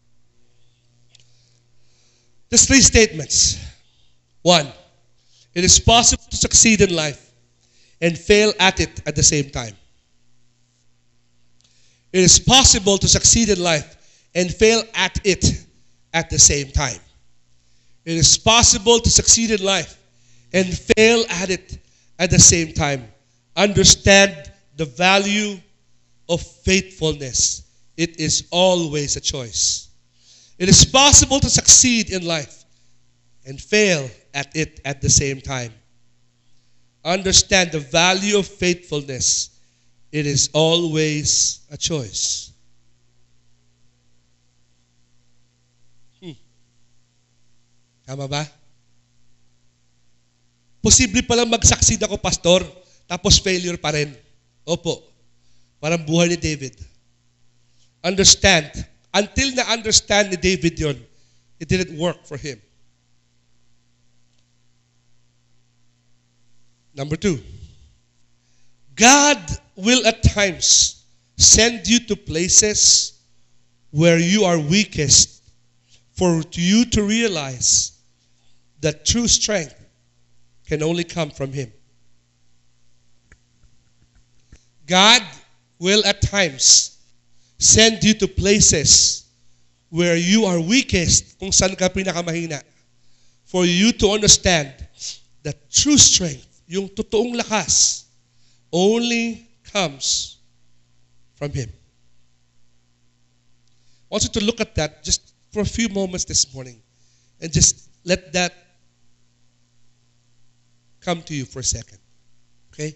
There's 3 statements. 1, it is possible to succeed in life and fail at it at the same time. It is possible to succeed in life and fail at it at the same time. It is possible to succeed in life and fail at it at the same time. Understand the value of faithfulness. It is always a choice. It is possible to succeed in life and fail at it at the same time. Understand the value of faithfulness. It is always a choice. Tama ba? Posible palang mag-succeed ako, pastor, tapos failure pa rin. Opo. Parang buhay ni David. Understand. Until na-understand ni David yon, it didn't work for him. Number 2. God will at times send you to places where you are weakest for you to realize that true strength can only come from Him. God will at times send you to places where you are weakest, kung saan ka pinakamahina, for you to understand that true strength, yung totoong lakas, only comes from Him. I want you to look at that just for a few moments this morning and just let that come to you for a second. Okay?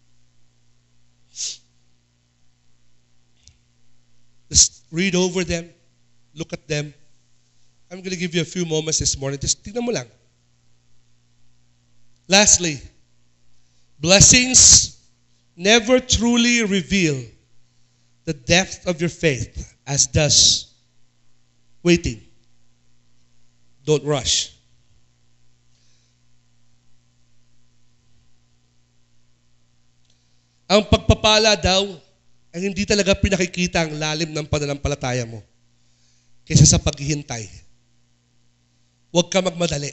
Just read over them. Look at them. I'm going to give you a few moments this morning. Just tignan mo lang. Lastly, blessings never truly reveal the depth of your faith as does waiting. Don't rush. Ang pagpapala daw ay hindi talaga pinakikita ang lalim ng pananampalataya mo kaysa sa paghihintay. Huwag ka magmadali.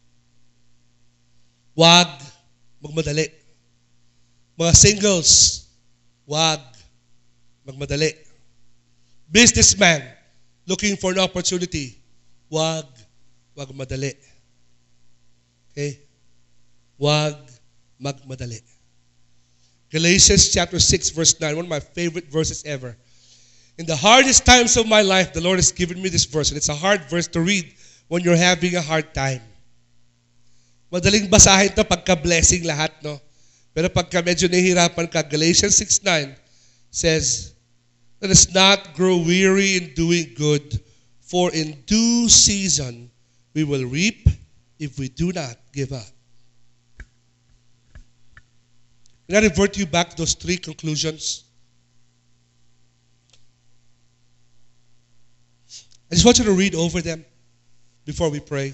Huwag magmadali. Mga singles, huwag magmadali. Businessman, looking for an opportunity, huwag magmadali. Okay? Huwag magmadali. Galatians chapter 6 verse 9, one of my favorite verses ever. In the hardest times of my life, the Lord has given me this verse, and it's a hard verse to read when you're having a hard time. Madaling basahin to pagka-blessing lahat, no? Pero pagka medyo nahihirapan ka, Galatians 6:9 says, let us not grow weary in doing good, for in due season we will reap if we do not give up. Can I revert you back to those 3 conclusions? I just want you to read over them before we pray.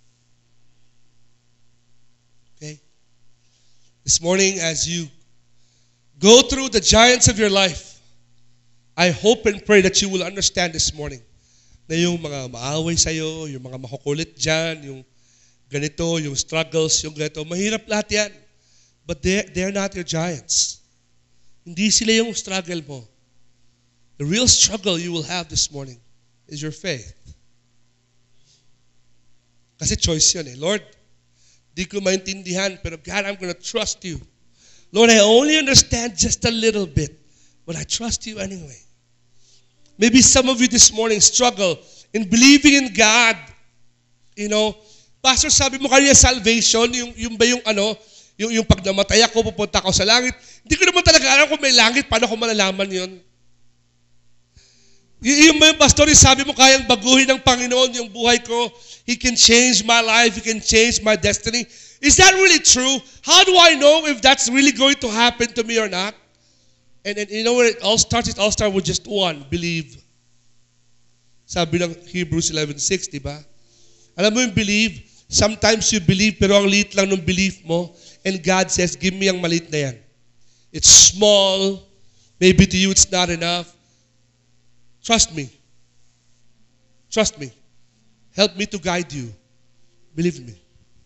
Okay? This morning, as you go through the giants of your life, I hope and pray that you will understand this morning na yung mga maaway sa'yo, yung mga makukulit dyan, yung ganito, yung struggles, yung ganito, mahirap lahat yan. But they're not your giants. Hindi sila yung struggle mo. The real struggle you will have this morning is your faith. Kasi choice yun eh. Lord, di ko maintindihan, pero God, I'm gonna trust you. Lord, I only understand just a little bit, but I trust you anyway. Maybe some of you this morning struggle in believing in God. You know, Pastor, sabi mo kanina salvation, yung ba yung ano, yung pag namatay ako, pupunta ako sa langit. Hindi ko naman talaga alam kung may langit, paano ko malalaman yun? Yung ba yung pastor, sabi mo kayang baguhin ng Panginoon yung buhay ko. He can change my life. He can change my destiny. Is that really true? How do I know if that's really going to happen to me or not? And you know where it all starts? It all starts with just one, believe. Sabi ng Hebrews 11:6, di ba? Alam mo yung believe? Sometimes you believe, pero ang liit lang ng belief mo. And God says, give me ang maliit na yan. It's small. Maybe to you it's not enough. Trust me. Trust me. Help me to guide you. Believe me.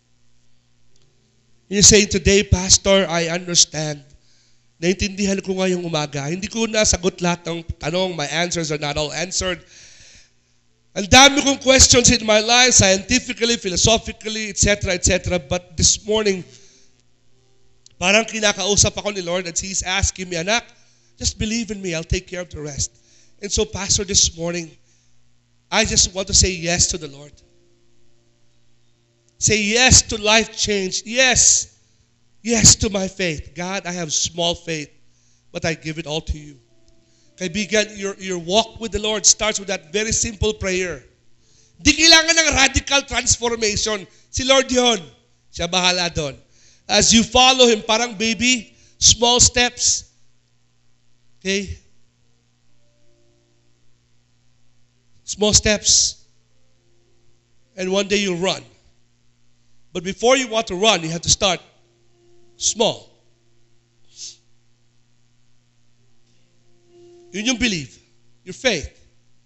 You're saying today, Pastor, I understand. Naintindihan ko ngayong umaga. Hindi ko nasagot lahat ng tanong. My answers are not all answered. Ang dami kong questions in my life, scientifically, philosophically, etc., etc. But this morning, parang kinakausap ako ni Lord and He's asking me, anak, just believe in me. I'll take care of the rest. And so, Pastor, this morning, I just want to say yes to the Lord. Say yes to life change. Yes. Yes to my faith. God, I have small faith, but I give it all to you. Kaibigan, your walk with the Lord starts with that very simple prayer. Di kailangan ng radical transformation. Si Lord yun. Siya bahala doon. As you follow Him, parang baby, small steps. Okay? Small steps. And one day you'll run. But before you want to run, you have to start small. Yun yung believe. Your faith.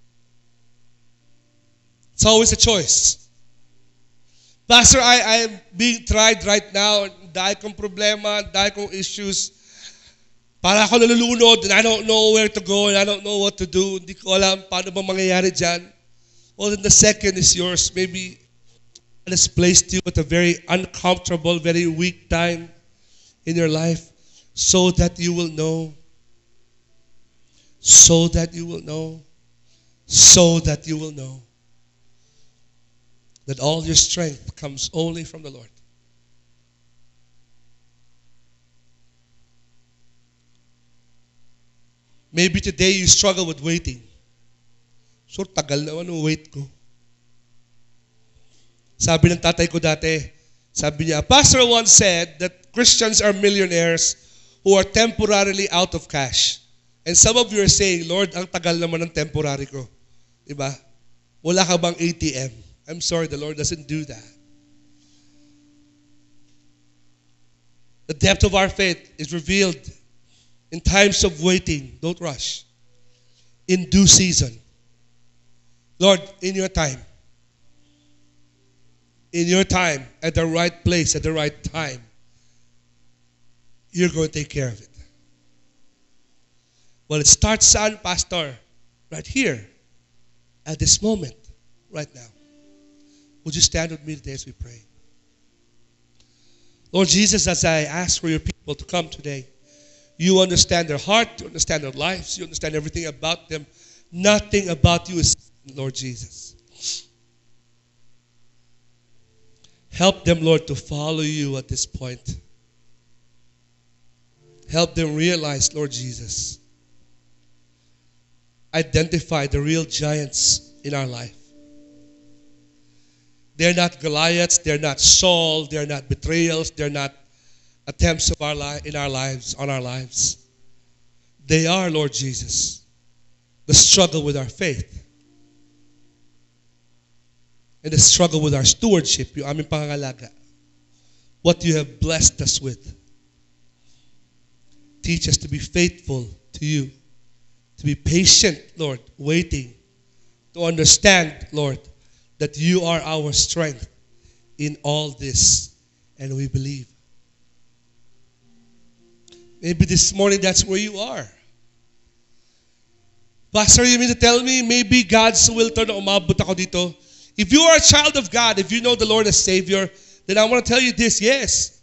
It's always a choice. Pastor, I am being tried right now. Dahil kong problema, dahil kong issues. Para ako nalulunod and I don't know where to go and I don't know what to do. Hindi ko alam paano bang mangyayari dyan. Well, then the second is yours. Maybe God has placed you at a very uncomfortable, very weak time in your life so that you will know. So that you will know. So that you will know. That all your strength comes only from the Lord. Maybe today you struggle with waiting. So, tagal naman ang wait ko. Sabi ng tatay ko dati, sabi niya, Pastor once said that Christians are millionaires who are temporarily out of cash. And some of you are saying, Lord, ang tagal naman ng temporary ko. Diba? Wala ka bang ATM? I'm sorry, the Lord doesn't do that. The depth of our faith is revealed in times of waiting. Don't rush. In due season. Lord, in your time. In your time, at the right place, at the right time, you're going to take care of it. Well, it starts, son, Pastor, right here, at this moment, right now. Would you stand with me today as we pray? Lord Jesus, as I ask for your people to come today, you understand their heart, you understand their lives, you understand everything about them. Nothing about you is, Lord Jesus. Help them, Lord, to follow you at this point. Help them realize, Lord Jesus, identify the real giants in our life. They're not Goliaths, they're not Saul, they're not betrayals, they're not attempts of in our lives, on our lives. They are, Lord Jesus, the struggle with our faith. And the struggle with our stewardship, yung aming pangangalaga. What you have blessed us with. Teach us to be faithful to you. To be patient, Lord, waiting. To understand, Lord, that you are our strength in all this. And we believe. Maybe this morning that's where you are. Pastor, you mean to tell me maybe God's will to na umabot ako dito? If you are a child of God, if you know the Lord as Savior, then I want to tell you this, yes.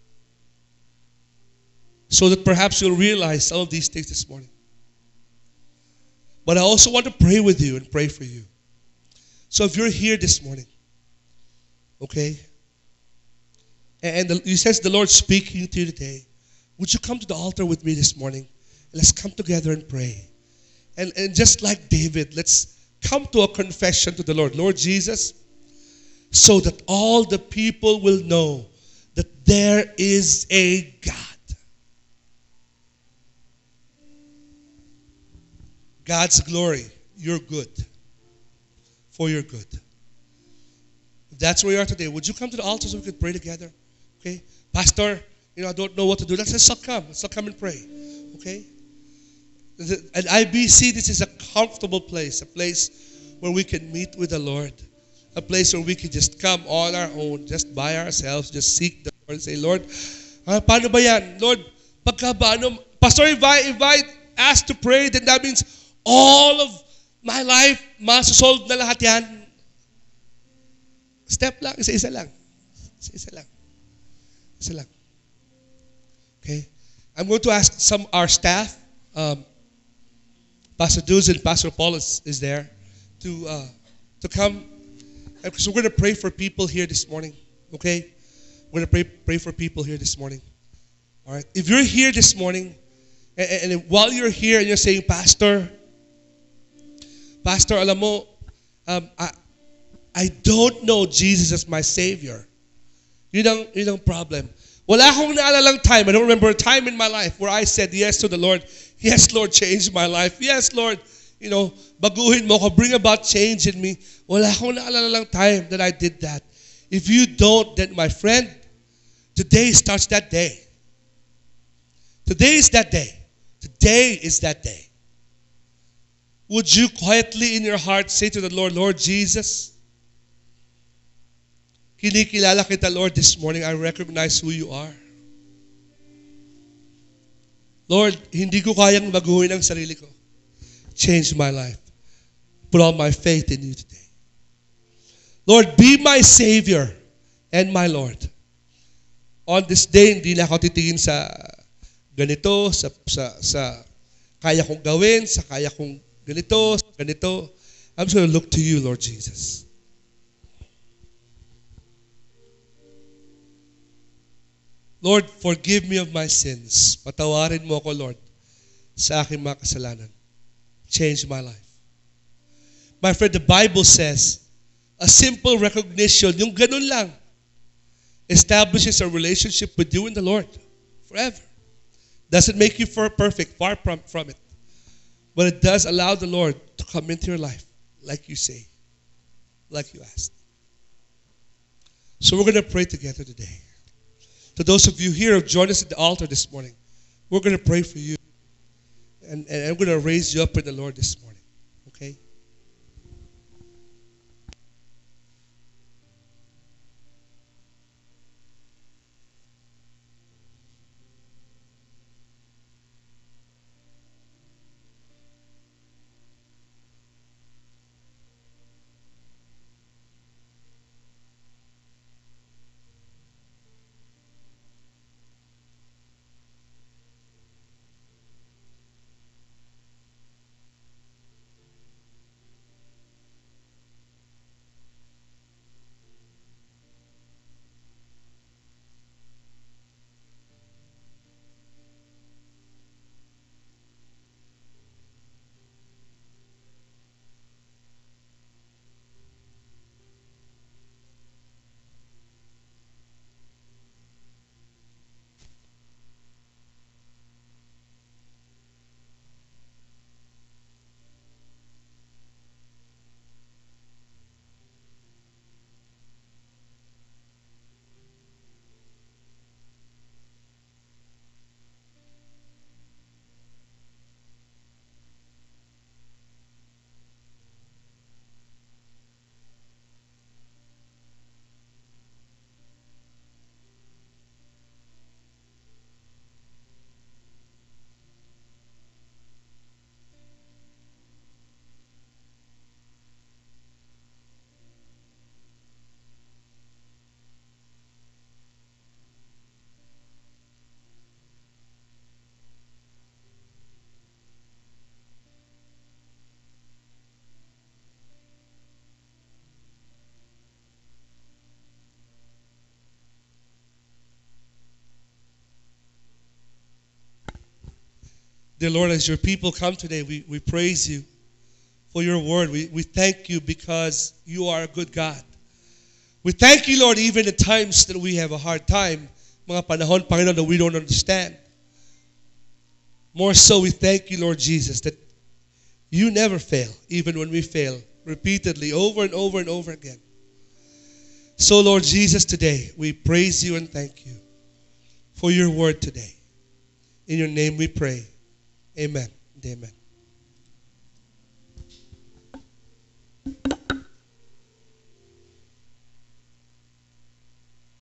So that perhaps you'll realize some of these things this morning. But I also want to pray with you and pray for you. So if you're here this morning, okay, and you sense the Lord speaking to you today, would you come to the altar with me this morning? And let's come together and pray. And just like David, let's come to a confession to the Lord. Lord Jesus, so that all the people will know that there is a God. God's glory, you're good. For your good. If that's where you are today, would you come to the altar so we could pray together? Okay? Pastor, I don't know what to do. Let's all come. Let's all come and pray. Okay? At IBC, this is a comfortable place. A place where we can meet with the Lord. A place where we can just come on our own, just by ourselves, just seek the Lord and say, Lord, paano ba yan? Lord, pagka ba, Pastor, if I ask to pray, then that means all of my life, masosolve na lahat yan. Step lang, isa-isa lang. Isa-isa lang. Isa lang. Okay? I'm going to ask our staff, Pastor Duz and Pastor Paul is there, to come. Because we're going to pray for people here this morning. Okay? We're going to pray for people here this morning. All right? If you're here this morning, and while you're here and you're saying, Pastor, alam mo, I don't know Jesus as my Savior. Yun ang problem. Wala akong naalalang time. I don't remember a time in my life where I said yes to the Lord. Yes, Lord, change my life. Yes, Lord, baguhin mo ko, bring about change in me. Wala akong naalalang time that I did that. If you don't, then my friend, today starts that day. Today is that day. Today is that day. Would you quietly in your heart say to the Lord, Lord Jesus, kinikilala kita, Lord, this morning. I recognize who you are. Lord, hindi ko kayang baguhin ang sarili ko. Change my life. Put all my faith in you today. Lord, be my Savior and my Lord. On this day, hindi na ako titingin sa ganito, sa kaya kong gawin, sa kaya kong ganito. I'm just going to look to you, Lord Jesus. Lord, forgive me of my sins. Patawarin mo ako, Lord, sa aking mga kasalanan. Change my life. My friend, the Bible says, a simple recognition, yung ganun lang, establishes a relationship with you and the Lord forever. Doesn't make you perfect, far from it. But it does allow the Lord to come into your life, like you say, like you asked. So we're going to pray together today. To those of you here who joined us at the altar this morning, we're going to pray for you. And I'm going to raise you up in the Lord this morning. Okay? Dear Lord, as your people come today, we praise you for your word. We thank you because you are a good God. We thank you, Lord, even at times that we have a hard time, mga panahon, Panginoon, that we don't understand. More so, we thank you, Lord Jesus, that you never fail, even when we fail, repeatedly, over and over and over again. So, Lord Jesus, today, we praise you and thank you for your word today. In your name we pray. Amen and amen.